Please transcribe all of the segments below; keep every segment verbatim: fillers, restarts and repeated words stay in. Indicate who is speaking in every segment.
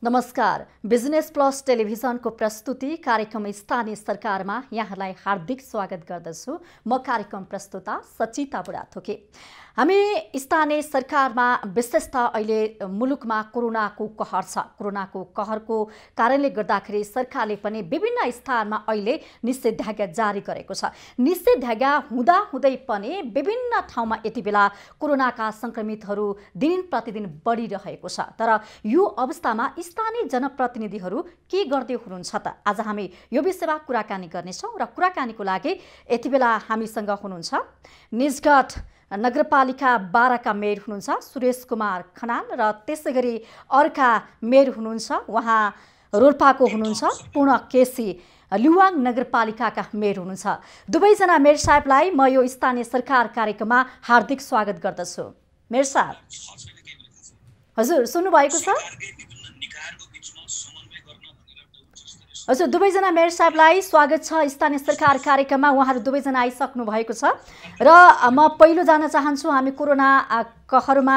Speaker 1: नमस्कार। Business plus टेलिभिजनको प्रस्तुति कार्यक्रम स्थानीय सरकारमा यहाँलाई हार्दिक स्वागत गर्दछु। म कार्यक्रम प्रस्तुता सचिता बुढाथोकी। हामी स्थानीय सरकारमा विशेष त अहिले मुलुकमा कोरोनाको कहर छ। कोरोनाको कहरको कारणले गर्दाखेरि सरकारले पनि विभिन्न स्थानमा अहिले निषेधाज्ञा जारी गरेको छ। निषेधाज्ञा हुँदा हुँदै पनि विभिन्न ठाउँमा यति बेला कोरोनाका संक्रमितहरू दिन प्रतिदिन बढिरहेको छ। तर यो अवस्थामा स्थानीय जनप्रतिनिधिहरू के गर्दै हुनुहुन्छ त? आज हामी यो विषयमा कुराकानी गर्नेछौँ र कुराकानीको लागि यति बेला हामीसँग हुनुहुन्छ निजगढ नगरपालिका बाह्रका मेयर हुनुहुन्छ सुरेश कुमार खनाल र त्यसै गरी अर्का मेयर हुनुहुन्छ उहाँ रोल्पाको हुनुहुन्छ पूर्ण केसी लिवाङ नगरपालिकाका मेयर हुनुहुन्छ। दुवैजना मेयर साहबलाई म यो स्थानीय सरकार कार्यक्रममा हार्दिक स्वागत गर्दछु। मेयर साहब, हजुर सुन्नुभएको छ? हजुर, दुवैजना मेयर साहबलाई स्वागत छ स्थानीय सरकार कार्यक्रममा। उहाँहरू दुवैजना आइसक्नु भएको छ र म पहिलो जान चाहन्छु, हामी कोरोना कहरमा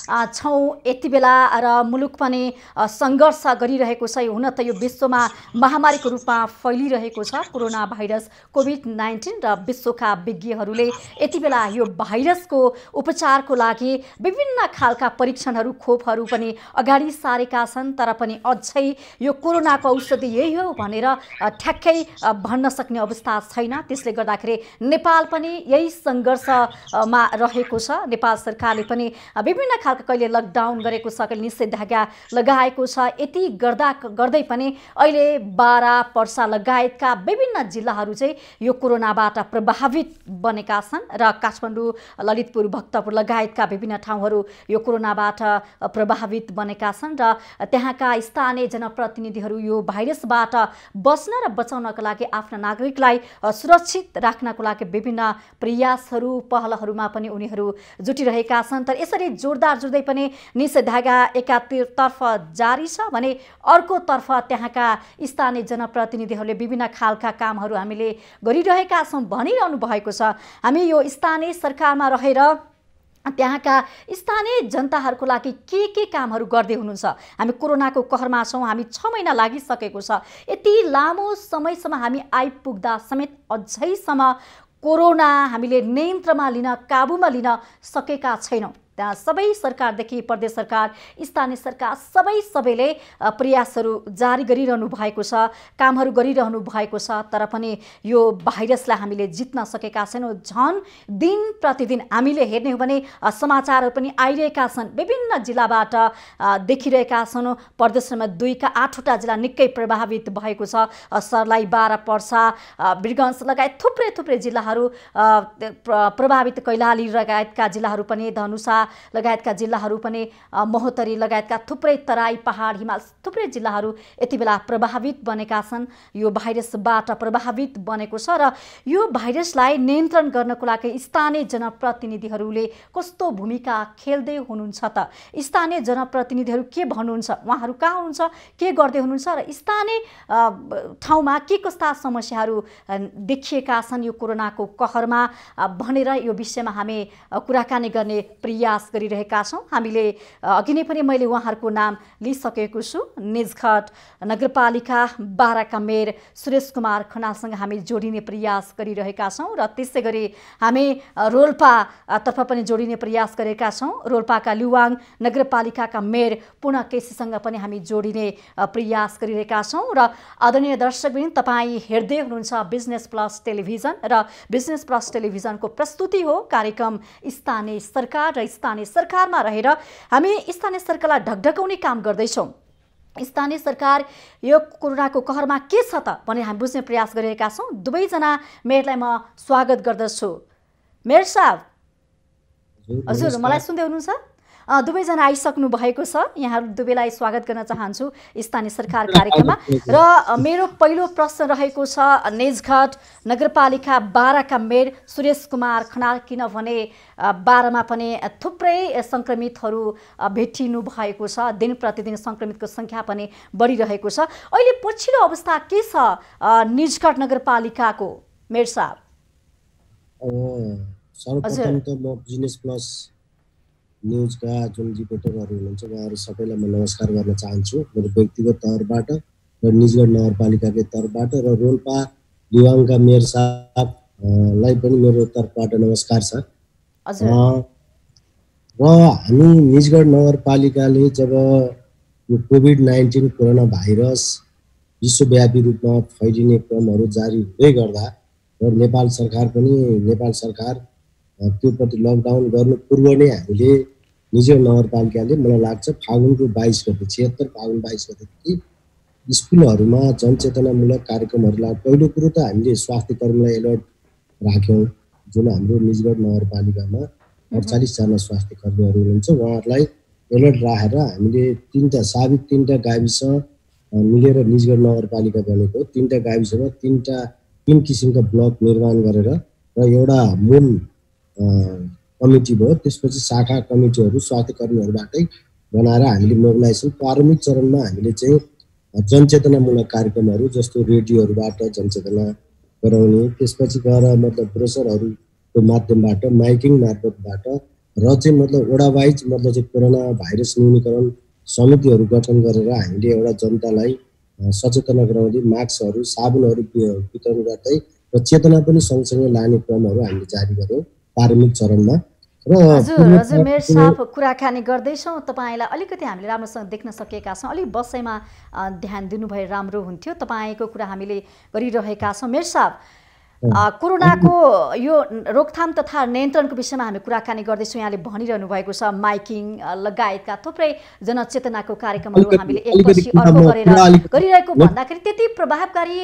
Speaker 1: छौँ यति बेला र मुलुक पनि सङ्घर्ष गरिरहेको छ। हुन त यो विश्वमा महामारीको रूपमा फैलिरहेको छ कोरोना भाइरस कोभिड नाइन्टिन र विश्वका विज्ञहरूले यति बेला यो भाइरसको उपचारको लागि विभिन्न खालका परीक्षणहरू खोपहरू पनि अगाडि सारेका छन्। तर पनि अझै यो कोरोनाको औषधि यही हो भनेर ठ्याक्कै भन्न सक्ने अवस्था छैन। त्यसले गर्दाखेरि नेपाल पनि यही सङ्घर्षमा रहेको छ। नेपाल सरकारले पनि विभिन्न खालका कहिले लकडाउन गरेको छ, कहिले निषेधाज्ञा लगाएको छ। यति गर्दा गर्दै पनि अहिले बारा पर्सा लगायतका विभिन्न जिल्लाहरू चाहिँ यो कोरोनाबाट प्रभावित बनेका छन् र काठमाडौँ ललितपुर भक्तपुर लगायतका विभिन्न ठाउँहरू यो कोरोनाबाट प्रभावित बनेका छन् र त्यहाँका स्थानीय जनप्रतिनिधिहरू यो भाइरसबाट बच्न र बचाउनका लागि आफ्ना नागरिकलाई सुरक्षित राख्नको लागि विभिन्न प्रयासहरू पहलहरूमा पनि उनीहरू जुटिरहेका छन्। तर यसरी जोरदार जोड्दै पनि निषेधाज्ञा एकातर्फ जारी छ भने अर्कोतर्फ त्यहाँका स्थानीय जनप्रतिनिधिहरूले विभिन्न खालका कामहरू हामीले गरिरहेका छौँ भनिरहनु भएको छ। हामी यो स्थानीय सरकारमा रहेर त्यहाँका स्थानीय जनताहरूको लागि के के कामहरू गर्दै हुनुहुन्छ? हामी कोरोनाको कहरमा छौँ, हामी छ महिना लागिसकेको छ। यति लामो समयसम्म हामी आइपुग्दा समेत अझैसम्म कोरोना हामीले नियन्त्रणमा लिन काबुमा लिन सकेका छैनौँ। त्यहाँ सबै सरकारदेखि प्रदेश सरकार स्थानीय सरकार सबै सबैले प्रयासहरू जारी गरिरहनु भएको छ, कामहरू गरिरहनु भएको छ। तर पनि यो भाइरसलाई हामीले जित्न सकेका छैनौँ। झन् दिन प्रतिदिन हामीले हेर्ने हो भने समाचारहरू पनि आइरहेका छन्, विभिन्न जिल्लाबाट देखिरहेका छन्। प्रदेशमा दुईका आठवटा जिल्ला निकै प्रभावित भएको छ। सर्लाही बाह्र पर्सा वीरगञ्ज लगायत थुप्रै थुप्रै जिल्लाहरू प्रभावित, कैलाली लगायतका जिल्लाहरू पनि, धनुषा लगायतका जिल्लाहरू पनि, महोत्तरी लगायतका थुप्रै तराई पहाड हिमाल थुप्रै जिल्लाहरू यति बेला प्रभावित बनेका छन्। यो भाइरसबाट प्रभावित बनेको छ र यो भाइरसलाई नियन्त्रण गर्नको लागि स्थानीय जनप्रतिनिधिहरूले कस्तो भूमिका खेल्दै हुनुहुन्छ त? स्थानीय जनप्रतिनिधिहरू के भन्नुहुन्छ? उहाँहरू कहाँ हुनुहुन्छ, के गर्दै हुनुहुन्छ र स्थानीय ठाउँमा के कस्ता समस्याहरू देखिएका छन् यो कोरोनाको कहरमा भनेर यो विषयमा हामी कुराकानी गर्ने प्रयास गरिरहेका छौँ। हामीले अघि नै पनि मैले उहाँहरूको नाम लिइसकेको छु। निजगढ नगरपालिका बाह्रका मेयर सुरेश कुमार खनालसँग हामी जोडिने प्रयास गरिरहेका छौँ र त्यसै गरी हामी रोल्पातर्फ पनि जोडिने प्रयास गरेका छौँ। रोल्पाका लिवाङ नगरपालिकाका मेयर पूर्ण केसीसँग पनि हामी जोडिने प्रयास गरिरहेका छौँ। र आदरणीय दर्शकवृन्द, तपाईँ हेर्दै हुनुहुन्छ बिजनेस प्लस टेलिभिजन र बिजनेस प्लस टेलिभिजनको प्रस्तुति हो कार्यक्रम स्थानीय सरकार र स्थानीय सरकारमा रहेर हामी स्थानीय सरकारलाई ढकढकाउने काम गर्दैछौँ। स्थानीय सरकार यो कोरोनाको कहरमा के छ त भने हामी बुझ्ने प्रयास गरिरहेका छौँ। दुवैजना मेयरलाई म स्वागत गर्दछु। मेयर साहब, हजुर मलाई सुन्दै हुनुहुन्छ? दुवैजना आइसक्नु भएको छ। यहाँहरू दुवैलाई स्वागत गर्न चाहन्छु स्थानीय सरकार कार्यक्रममा। र मेरो पहिलो प्रश्न रहेको छ निजगढ नगरपालिका बाह्रका मेयर सुरेश कुमार खनाल, किनभने बाह्रमा पनि थुप्रै सङ्क्रमितहरू भेटिनु भएको छ। दिन प्रतिदिन सङ्क्रमितको सङ्ख्या पनि बढिरहेको छ। अहिले पछिल्लो अवस्था के छ निजगढ नगरपालिकाको मेयर साहब?
Speaker 2: सर्वप्रथम त म बिजनेस प्लस न्युजका जुन रिपोर्टरहरू हुनुहुन्छ उहाँहरू सबैलाई म नमस्कार गर्न चाहन्छु मेरो व्यक्तिगत तौरबाट र निजगढ नगरपालिकाकै तर्फबाट र रोल्पा लिवाङका मेयर साहबलाई पनि मेरो तर्फबाट नमस्कार छ। र हामी निजगढ नगरपालिकाले जब यो कोभिड नाइन्टिन कोरोना भाइरस विश्वव्यापी रूपमा फैलिने क्रमहरू जारी हुँदै गर्दा र नेपाल सरकार पनि नेपाल सरकार त्यो प्रति लकडाउन गर्नु पूर्व नै हामीले निजगढ नगरपालिकाले मलाई लाग्छ फागुनको बाइस गते छिहत्तर फागुन बाइस गतेदेखि स्कुलहरूमा जनचेतनामूलक कार्यक्रमहरूलाई पहिलो कुरो त हामीले स्वास्थ्य कर्मीलाई एलर्ट राख्यौँ। जुन हाम्रो निजगढ नगरपालिकामा अडचालिसजना स्वास्थ्य कर्मीहरू हुनुहुन्छ उहाँहरूलाई एलर्ट राखेर हामीले तिनवटा साबिक तिनवटा गाविस मिलेर निजगढ नगरपालिका बनेको तिनवटा गाविसमा तिनवटा तिन किसिमका ब्लक निर्माण गरेर र एउटा मूल कमिटी भयो। त्यसपछि शाखा कमिटीहरू स्वास्थ्य कर्मीहरूबाटै बनाएर हामीले मोबिलाइजेसन प्रारम्भिक चरणमा हामीले चाहिँ जनचेतनामूलक कार्यक्रमहरू जस्तो रेडियोहरूबाट जनचेतना गराउने, त्यसपछि गएर मतलब ब्रोसरहरूको माध्यमबाट माइकिङ मार्फतबाट र चाहिँ मतलब वडा वाइज मतलब चाहिँ कोरोना भाइरस न्यूनीकरण समितिहरू गठन गरेर हामीले एउटा जनतालाई सचेतना गराउँदै मास्कहरू साबुनहरू वितरण गर्दै र चेतना पनि सँगसँगै लाने क्रमहरू हामीले जारी गर्यौँ प्रारम्भिक चरणमा।
Speaker 1: हजुर हजुर मेयर साहब कुराकानी गर्दैछौँ, तपाईँलाई अलिकति हामीले राम्रोसँग देख्न सकेका छौँ, अलिक बसाइमा ध्यान दिनुभए राम्रो हुन्थ्यो। तपाईँको कुरा हामीले गरिरहेका छौँ। मेयर साहब कोरोनाको यो रोकथाम तथा नियन्त्रणको विषयमा हामी कुराकानी गर्दैछौँ। यहाँले भनिरहनु भएको छ माइकिङ लगायतका थुप्रै जनचेतनाको कार्यक्रमहरू हामीले एकपछि अर्को गरेर गरिरहेको भन्दाखेरि त्यति प्रभावकारी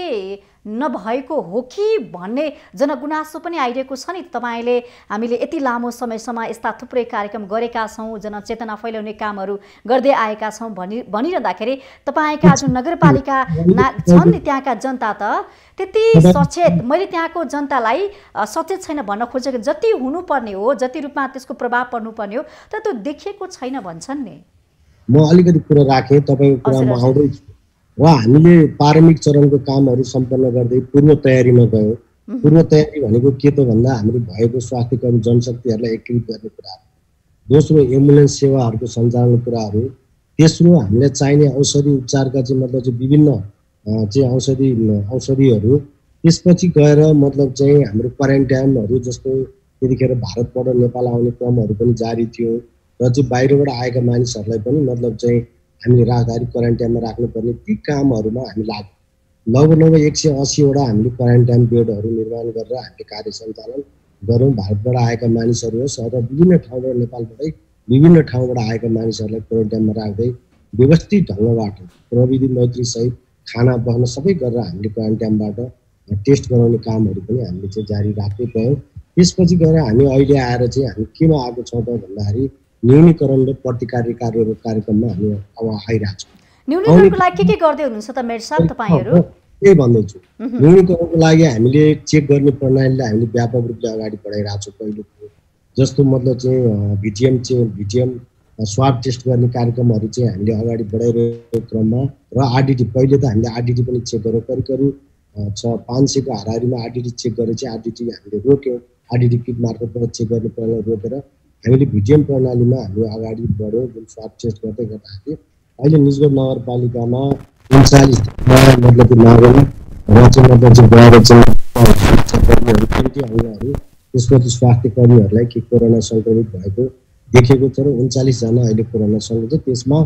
Speaker 1: नभएको हो कि भन्ने जनगुनासो पनि आइरहेको छ नि। तपाईँले हामीले यति लामो समयसम्म यस्ता थुप्रै कार्यक्रम गरेका छौँ, जनचेतना फैलाउने कामहरू गर्दै आएका छौँ भनि भनिरहँदाखेरि तपाईँका जुन नगरपालिका ना छन् नि त्यहाँका जनता त त्यति सचेत, मैले त्यहाँको जनतालाई सचेत छैन भन्न खोजेको, जति हुनुपर्ने हो जति रूपमा त्यसको प्रभाव पर्नुपर्ने हो तर त्यो देखिएको छैन भन्छन् नि।
Speaker 2: म अलिकति कुरा राखेँ तपाईँको कुरामा आउँदैछु र हामीले प्रारम्भिक चरणको कामहरू सम्पन्न गर्दै पूर्व तयारीमा गयौँ। पूर्व तयारी भनेको के त भन्दा हाम्रो भएको स्वास्थ्य कर्मी जनशक्तिहरूलाई एकीकृत गर्ने कुराहरू, दोस्रो एम्बुलेन्स सेवाहरूको सञ्चालनको कुराहरू, तेस्रो हामीलाई चाहिने औषधि उपचारका चाहिँ मतलब चाहिँ विभिन्न चाहिँ औषधि औषधिहरू, त्यसपछि गएर मतलब चाहिँ हाम्रो क्वारेन्टाइनहरू जस्तो त्यतिखेर भारतबाट नेपाल आउने क्रमहरू पनि जारी थियो र चाहिँ बाहिरबाट आएका मानिसहरूलाई पनि मतलब चाहिँ हामीले राहदारी क्वारेन्टाइनमा राख्नुपर्ने ती कामहरूमा हामी लाग्यौँ। लगभग लगभग एक सय अस्सीवटा हामीले क्वारेन्टाइन बेडहरू निर्माण गरेर हामीले कार्य सञ्चालन गऱ्यौँ। भारतबाट आएका मानिसहरू होस् अथवा विभिन्न ठाउँबाट नेपालबाटै विभिन्न ठाउँबाट आएका मानिसहरूलाई क्वारेन्टाइनमा राख्दै व्यवस्थित ढङ्गबाट प्रविधि मैत्रीसहित खाना बस्न सबै गरेर हामीले क्वारेन्टाइनबाट टेस्ट गराउने कामहरू पनि हामीले चाहिँ जारी राख्दै गयौँ। त्यसपछि गएर हामी अहिले आएर चाहिँ हामी केमा आएको छौँ त भन्दाखेरि न्यूनीकरण र प्रतिकारी कार्य कार्यक्रममा हामी अब आइरहेको छौँ।
Speaker 1: न्यूनीकरणको लागि के के गर्दै हुनुहुन्छ त मेयर साहब तपाईँहरू?
Speaker 2: त्यही भन्दैछु, न्यूनीकरणको लागि हामीले चेक गर्ने प्रणालीलाई हामीले व्यापक रूपले अगाडि बढाइरहेको छौँ। पहिलो कुरो जस्तो मतलब चाहिँ भिटिएम चाहिँ भिटिएम स्वाब टेस्ट गर्ने कार्यक्रमहरू चाहिँ हामीले अगाडि बढाइरहेको क्रममा र आरडिटी पहिले त हामीले आरडिटी पनि चेक गऱ्यौँ। करिब करिब छ पाँच सयको हाराहारीमा आरडिटी चेक गरेर चाहिँ आरडिटी हामीले रोक्यौँ। आरडिटी किट मार्फतबाट चेक गर्ने प्रणाली रोकेर हामीले भिटिएम प्रणालीमा हामीले अगाडि बढ्यौँ। जुन स्वाब टेस्ट गर्दै गर्दाखेरि अहिले निजगढ नगरपालिकामा उन्चालिस मतलब नागरिक र चाहिँ मतलब चाहिँ गएर चाहिँ कर्मीहरू कम्ती आउनेहरू त्यसपछि स्वास्थ्य कर्मीहरूलाई के कोरोना सङ्क्रमित भएको देखेको छ र उन्चालिसजना अहिले कोरोना सङ्क्रमित, त्यसमा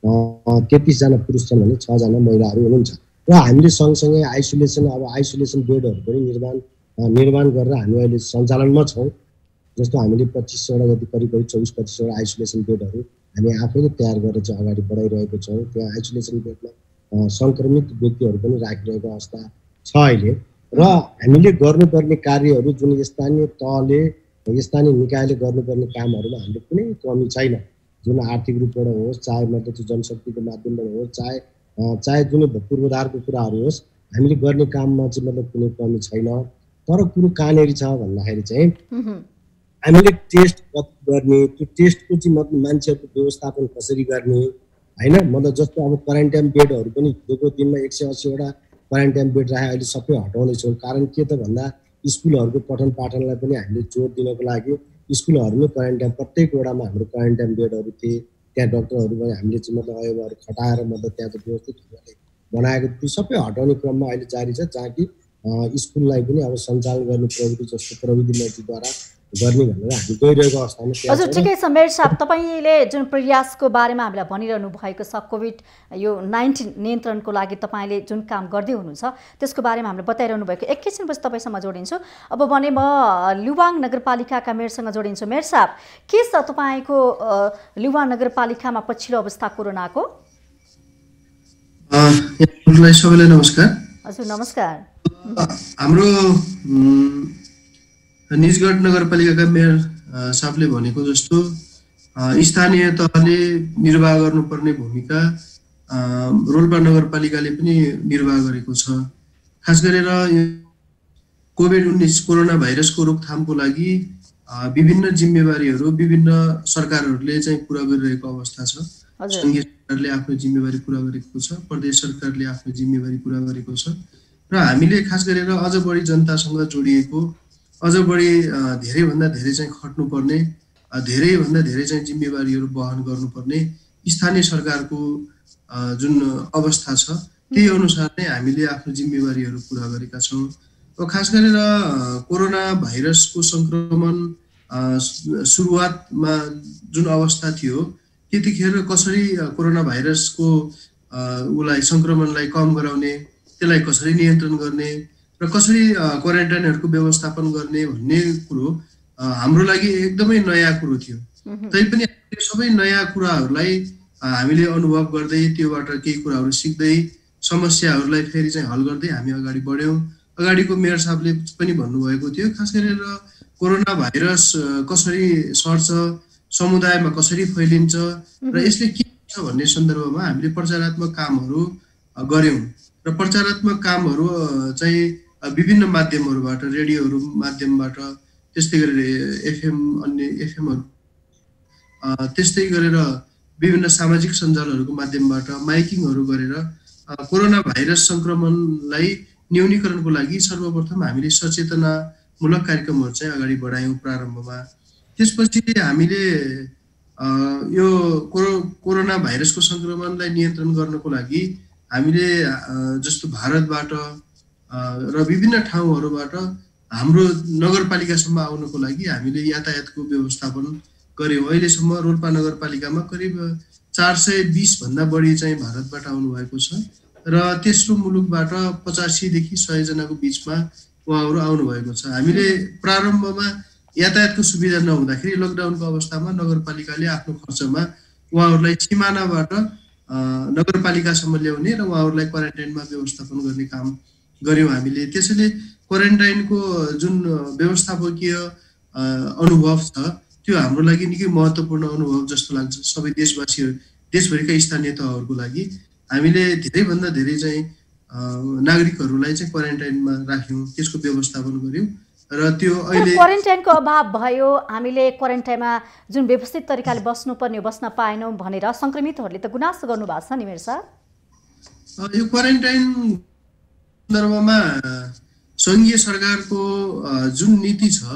Speaker 2: तेत्तिसजना पुरुष छन् भने छजना महिलाहरू हुनुहुन्छ। र हामीले सँगसँगै आइसोलेसन अब आइसोलेसन बेडहरू पनि निर्माण निर्माण गरेर हामी अहिले सञ्चालनमा छौँ। जस्तो हामीले पच्चिसवटा जति करिब करिब चौबिस पच्चिसवटा आइसोलेसन बेडहरू हामी आफैले तयार गरेर चाहिँ अगाडि बढाइरहेको छौँ। त्यहाँ आइसोलेसन बेडमा सङ्क्रमित व्यक्तिहरू पनि राखिरहेको अवस्था छ अहिले। र हामीले गर्नुपर्ने कार्यहरू जुन स्थानीय तहले स्थानीय निकायले गर्नुपर्ने कामहरूमा हामीले कुनै कमी छैन। जुन आर्थिक रूपबाट होस् चाहे मतलब जनशक्तिको माध्यमबाट होस् चाहे चाहे जुन पूर्वाधारको कुराहरू होस् हामीले गर्ने काममा चाहिँ मतलब कुनै कमी छैन। तर कुरो कहाँनिर छ भन्दाखेरि चाहिँ हामीले टेस्ट कति गर्ने, त्यो टेस्टको चाहिँ मतलब मान्छेहरूको व्यवस्थापन कसरी गर्ने होइन। मतलब जस्तो अब क्वारेन्टाइन बेडहरू पनि हिजोको दिनमा एक सय अस्सीवटा क्वारेन्टाइन बेड राखे अहिले सबै हटाउँदैछौँ। कारण के त भन्दा स्कुलहरूको पठन पाठनलाई पनि हामीले जोड दिनको लागि स्कुलहरूमै क्वारेन्टाइन प्रत्येक वडामा हाम्रो क्वारेन्टाइन बेडहरू थिए। त्यहाँ डक्टरहरू पनि हामीले चाहिँ मतलब अयमाहरू खटाएर मतलब त्यहाँ चाहिँ व्यवस्थित ढङ्गले बनाएको ती सबै हटाउने क्रममा अहिले जारी छ, जहाँ कि स्कुललाई पनि अब सञ्चालन गर्ने प्रविधि जस्तो प्रविधि नीतिद्वारा गर्ने भनेर हामी गइरहेको अवस्थामा त्यहाँ
Speaker 1: हजुर ठिकै छ मेयर साहब, तपाईँले जुन प्रयासको बारेमा हामीलाई भनिरहनु भएको छ, कोभिड यो नाइन्टिन नियन्त्रणको लागि तपाईँले जुन काम गर्दै हुनुहुन्छ त्यसको बारेमा हामीले बताइरहनु भएको। एकैछिनपछि तपाईँसँग जोडिन्छु। अब भने म लुवाङ नगरपालिकाका मेयरसँग जोडिन्छु। मेयर साहब, के छ तपाईँको लुवाङ नगरपालिकामा पछिल्लो अवस्था कोरोनाको?
Speaker 3: सबैलाई नमस्कार।
Speaker 1: हजुर नमस्कार।
Speaker 3: हाम्रो निजगढ नगरपालिकाका मेयर साहबले भनेको जस्तो स्थानीय तहले निर्वाह गर्नुपर्ने भूमिका रोल्पा नगरपालिकाले पनि निर्वाह गरेको छ। खास गरेर कोभिड उन्नाइस कोरोना भाइरसको रोकथामको लागि विभिन्न जिम्मेवारीहरू विभिन्न सरकारहरूले चाहिँ पुरा गरिरहेको अवस्था छ। सङ्घीय सरकारले आफ्नो जिम्मेवारी पुरा गरेको छ, प्रदेश सरकारले आफ्नो जिम्मेवारी पुरा गरेको छ र हामीले खास गरेर अझ बढी जनतासँग जोडिएको, अझ बढी धेरैभन्दा धेरै चाहिँ खट्नुपर्ने, धेरैभन्दा धेरै चाहिँ जिम्मेवारीहरू वहन गर्नुपर्ने स्थानीय सरकारको जुन अवस्था छ त्यही अनुसार नै हामीले आफ्नो जिम्मेवारीहरू पुरा गरेका छौँ। र खास गरेर कोरोना भाइरसको सङ्क्रमण सुरुवातमा जुन अवस्था थियो त्यतिखेर कसरी कोरोना भाइरसको उसलाई सङ्क्रमणलाई कम गराउने, त्यसलाई कसरी नियन्त्रण गर्ने र कसरी क्वारेन्टाइनहरूको व्यवस्थापन गर्ने भन्ने कुरो हाम्रो लागि एकदमै नयाँ कुरो थियो। तैपनि सबै नयाँ कुराहरूलाई हामीले अनुभव गर्दै त्योबाट केही कुराहरू सिक्दै समस्याहरूलाई फेरि चाहिँ हल गर्दै हामी अगाडि बढ्यौँ। अगाडिको मेयर साहबले पनि भन्नुभएको थियो, खास गरेर कोरोना भाइरस कसरी सर्छ, समुदायमा कसरी फैलिन्छ र यसले के छ भन्ने सन्दर्भमा हामीले प्रचारात्मक कामहरू गऱ्यौँ र प्रचारात्मक कामहरू चाहिँ विभिन्न माध्यमहरूबाट, रेडियोहरू माध्यमबाट, त्यस्तै गरेर एफएम अन्य एफएमहरू त्यस्तै गरेर विभिन्न सामाजिक सञ्जालहरूको माध्यमबाट माइकिङहरू गरेर कोरोना भाइरस सङ्क्रमणलाई न्यूनीकरणको लागि सर्वप्रथम हामीले सचेतनामूलक कार्यक्रमहरू चाहिँ अगाडि बढायौँ प्रारम्भमा। त्यसपछि हामीले यो कोरो कोरोना भाइरसको सङ्क्रमणलाई नियन्त्रण गर्नको लागि हामीले जस्तो भारतबाट र विभिन्न ठाउँहरूबाट हाम्रो नगरपालिकासम्म आउनको लागि हामीले यातायातको व्यवस्थापन गऱ्यौँ। अहिलेसम्म रोल्पा नगरपालिकामा करिब चार सय बिसभन्दा बढी चाहिँ भारतबाट आउनुभएको छ र तेस्रो मुलुकबाट पचासीदेखि सयजनाको बिचमा उहाँहरू आउनुभएको छ। हामीले प्रारम्भमा यातायातको सुविधा नहुँदाखेरि लकडाउनको अवस्थामा नगरपालिकाले आफ्नो खर्चमा उहाँहरूलाई सिमानाबाट नगरपालिकासम्म ल्याउने र उहाँहरूलाई क्वारेन्टाइनमा व्यवस्थापन गर्ने काम गऱ्यौँ हामीले। त्यसैले क्वारेन्टाइनको जुन व्यवस्थापकीय अनुभव छ त्यो हाम्रो लागि निकै महत्त्वपूर्ण अनुभव जस्तो लाग्छ। सबै देशवासीहरू, देशभरिका स्थानीय तहहरूको लागि हामीले धेरैभन्दा धेरै चाहिँ नागरिकहरूलाई चाहिँ क्वारेन्टाइनमा राख्यौँ, त्यसको व्यवस्थापन गऱ्यौँ र त्यो अहिले
Speaker 1: क्वारेन्टाइनको अभाव भयो, हामीले क्वारेन्टाइनमा जुन व्यवस्थित तरिकाले बस्नुपर्ने बस्न पाएनौँ भनेर सङ्क्रमितहरूले त गुनासो गर्नुभएको छ नि मेयर साहब।
Speaker 3: यो क्वारेन्टाइन सन्दर्भमा सङ्घीय सरकारको जुन नीति छ,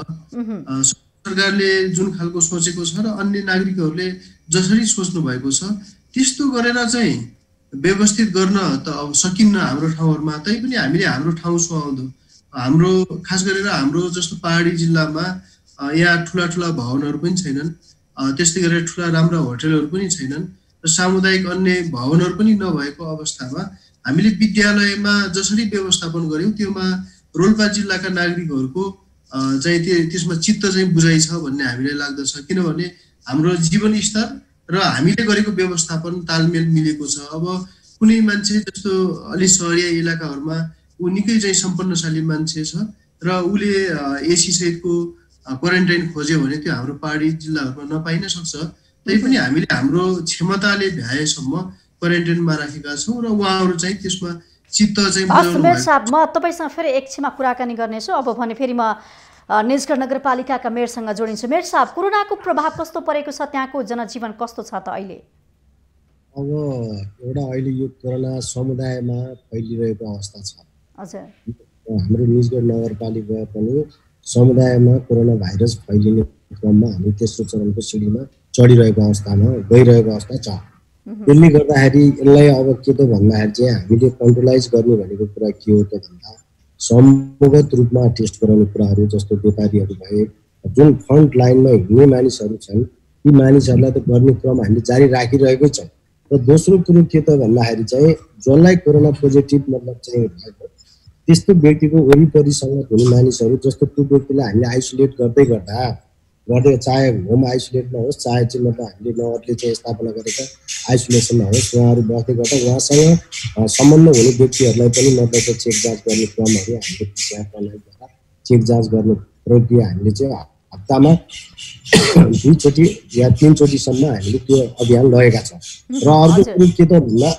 Speaker 3: सरकारले जुन खालको सोचेको छ र अन्य नागरिकहरूले जसरी सोच्नु भएको छ त्यस्तो गरेर चाहिँ व्यवस्थित गर्न त अब सकिन्न हाम्रो ठाउँहरूमा। तैपनि हामीले हाम्रो ठाउँ सुहाउँदो, हाम्रो खास गरेर हाम्रो जस्तो पहाडी जिल्लामा यहाँ ठुला ठुला भवनहरू पनि छैनन्, त्यस्तै गरेर ठुला राम्रा होटलहरू पनि छैनन् र सामुदायिक अन्य भवनहरू पनि नभएको अवस्थामा हामीले विद्यालयमा जसरी व्यवस्थापन गऱ्यौँ त्योमा रोल्पा जिल्लाका नागरिकहरूको चाहिँ त्यो त्यसमा चित्त चाहिँ बुझाइ छ भन्ने हामीलाई लाग्दछ। किनभने हाम्रो जीवनस्तर र हामीले गरेको व्यवस्थापन तालमेल मिलेको छ। अब कुनै मान्छे जस्तो अलि सहरीय इलाकाहरूमा ऊ निकै चाहिँ सम्पन्नशाली मान्छे छ र उसले एसी सहितको क्वारेन्टाइन खोज्यो भने त्यो हाम्रो पहाडी जिल्लाहरूमा नपाइन सक्छ। तैपनि हामीले हाम्रो क्षमताले भ्याएसम्म क्वारेन्टाइनमा राखेका छौँ र उहाँहरू चाहिँ त्यसमा चित्त चाहिँ
Speaker 1: बुझाउनु भएको छ। साहब, म तपाईँसँग फेरि एकछिनमा कुराकानी गर्नेछु। अब भने फेरि म निजगढ नगरपालिकाका मेयरसँग जोडिन्छु। मेयर साहब, कोरोनाको प्रभाव कस्तो परेको छ, त्यहाँको जनजीवन कस्तो छ त अहिले?
Speaker 2: अब एउटा अहिले यो कोरोना समुदायमा फैलिरहेको अवस्था छ।
Speaker 1: हजुर,
Speaker 2: हाम्रो निजगढ नगरपालिका पनि समुदायमा कोरोना भाइरस फैलिने क्रममा हामी तेस्रो चरणको सिँढीमा चढिरहेको अवस्थामा गइरहेको अवस्था छ। त्यसले गर्दाखेरि यसलाई अब के त भन्दाखेरि चाहिँ हामीले कन्ट्रोलाइज गर्ने भनेको कुरा के हो त भन्दा समूहगत रूपमा टेस्ट गराउने कुराहरू जस्तो व्यापारीहरू भए जुन फ्रन्ट लाइनमा हिँड्ने मानिसहरू छन् ती मानिसहरूलाई त गर्ने क्रम हामीले जारी राखिरहेकै छौँ। र दोस्रो कुरो के त भन्दाखेरि चाहिँ जसलाई कोरोना पोजिटिभ मतलब चाहिँ भएको त्यस्तो व्यक्तिको वरिपरिसँग हुने मानिसहरू जस्तो त्यो व्यक्तिलाई हामीले आइसोलेट गर्दै गर्दा गर्दै चाहे होम आइसोलेटमा होस् चाहे चाहिँ मतलब हामीले नगरले चाहिँ स्थापना गरेका आइसोलेसनमा होस् उहाँहरू बस्दै गर्दा उहाँसँग सम्बन्ध हुने व्यक्तिहरूलाई पनि मतलब चाहिँ चेक जाँच गर्ने क्रमहरू हामीले पिसिआर प्रणालीद्वारा चेक जाँच गर्ने प्रक्रिया हामीले चाहिँ हप्तामा दुईचोटि या तिनचोटिसम्म हामीले त्यो अभियान लगेका छौँ। र अर्को कुरो के त भन्दा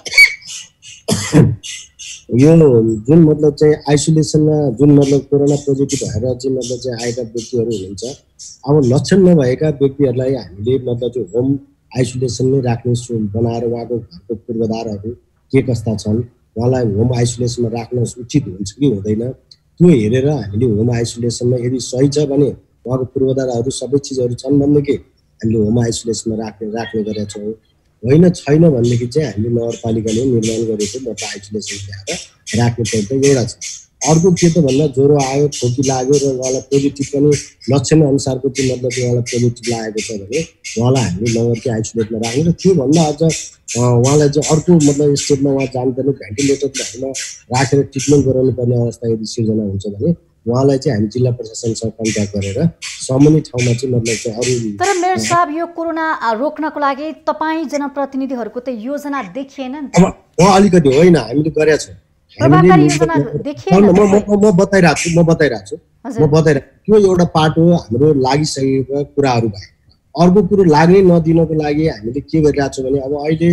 Speaker 2: यो जुन मतलब चाहिँ आइसोलेसनमा जुन मतलब कोरोना पोजिटिभ भएर चाहिँ मतलब चाहिँ आएका व्यक्तिहरू हुनुहुन्छ अब लक्षण नभएका व्यक्तिहरूलाई हामीले मतलब चाहिँ होम आइसोलेसनमै राख्ने बनाएर उहाँको घरको पूर्वाधारहरू के कस्ता छन् उहाँलाई होम आइसोलेसनमा राख्न उचित हुन्छ कि हुँदैन त्यो हेरेर हामीले होम आइसोलेसनमा यदि सही छ भने उहाँको पूर्वाधारहरू सबै चिजहरू छन् भनेदेखि हामीले होम आइसोलेसनमा राख्ने राख्ने गरेका छौँ। होइन छैन भनेदेखि चाहिँ हामीले नगरपालिकाले निर्माण गरेको मतलब आइसोलेसन ल्याएर राख्ने पर्छ एउटा छ। अर्को के त भन्दा ज्वरो आयो खोकी लाग्यो र उहाँलाई पोजिटिभ पनि लक्षण अनुसारको चाहिँ मतलब उहाँलाई पोजिटिभ लागेको छ भने उहाँलाई हामीले नगरकै आइसोलेटमा राख्ने र त्योभन्दा अझ उहाँलाई चाहिँ अर्को मतलब स्टेपमा उहाँ जानुपर्ने भेन्टिलेटरमा राखेर ट्रिटमेन्ट गराउनु पर्ने अवस्था यदि सिर्जना हुन्छ भने उहाँलाई चाहिँ हामी जिल्ला प्रशासनसँग कन्ट्याक्ट गरेर सम्बन्धित ठाउँमा चाहिँ मतलब चाहिँ अरू।
Speaker 1: तर मेयर साहब यो कोरोना रोक्नको लागि तपाईँ जनप्रतिनिधिहरूको त योजना देखिएन नि त?
Speaker 2: अब अलिकति होइन हामीले गरेका छौँ
Speaker 1: प्रभावकारी योजना देखिएन।
Speaker 2: म बताइरहेको छु म बताइरहेको छु म बताइरहेको त्यो एउटा पाटो हाम्रो लागिसकेका कुराहरू भए। अर्को कुरो लाग्नै नदिनको लागि हामीले के गरिरहेको छौँ भने अब अहिले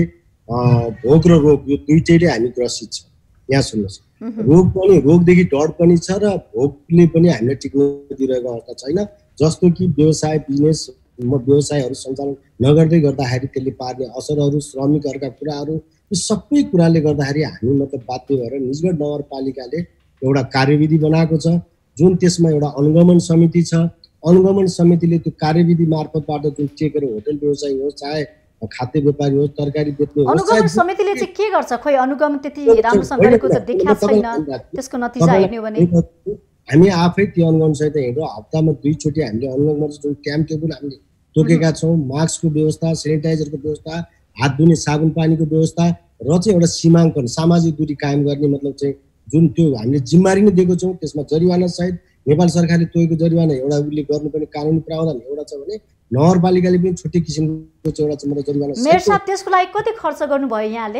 Speaker 2: भोक र रोग यो दुइटैले हामी ग्रसित छौँ। यहाँ सुन्नुहोस् रोग पनि रोगदेखि डर पनि छ र भोकले पनि हामीलाई टिक्न दिइरहेको अवस्था छैन। जस्तो कि व्यवसाय बिजनेस व्यवसायहरू सञ्चालन नगर्दै गर्दाखेरि त्यसले पार्ने असरहरू श्रमिकहरूका कुराहरू यो सबै कुराले गर्दाखेरि हामी मतलब बाध्य भएर निजगढ नगरपालिकाले एउटा कार्यविधि बनाएको छ जुन त्यसमा एउटा अनुगमन समिति छ। अनुगमन समितिले त्यो कार्यविधि मार्फतबाट जुन टेकेर होटल व्यवसाय होस् चाहे खाद्य व्यापारी होस् तरकारी बेच्ने होस्
Speaker 1: अनुगमन समितिले चाहिँ के गर्छ? खोइ अनुगमन त्यति राम्रोसँग गरेको त देखिया छैन त्यसको नतिजा हेर्ने भने
Speaker 2: हामी आफै त्यो अनुगमन सहित हिँड्छौँ। हप्तामा दुईचोटि हामीले अनुगमन जुन टाइम टेबल हामीले तोकेका छौँ मास्कको व्यवस्था सेनिटाइजरको व्यवस्था हात धुने साबुन पानीको व्यवस्था र चाहिँ एउटा सीमाङ्कन सामाजिक दूरी कायम गर्ने मतलब चाहिँ जुन त्यो हामीले जिम्मेवारी नै दिएको छौँ। त्यसमा जरिवाना सहित नेपाल सरकारले तोकेको जरिवाना एउटा उसले गर्नुपर्ने कानुनी प्रावधान एउटा छ भने नगरपालिकाले पनि छुट्टै किसिमको एउटा चाहिँ मतलब जरिवाना।
Speaker 1: मेयर साहब त्यसको लागि कति खर्च गर्नुभयो यहाँले?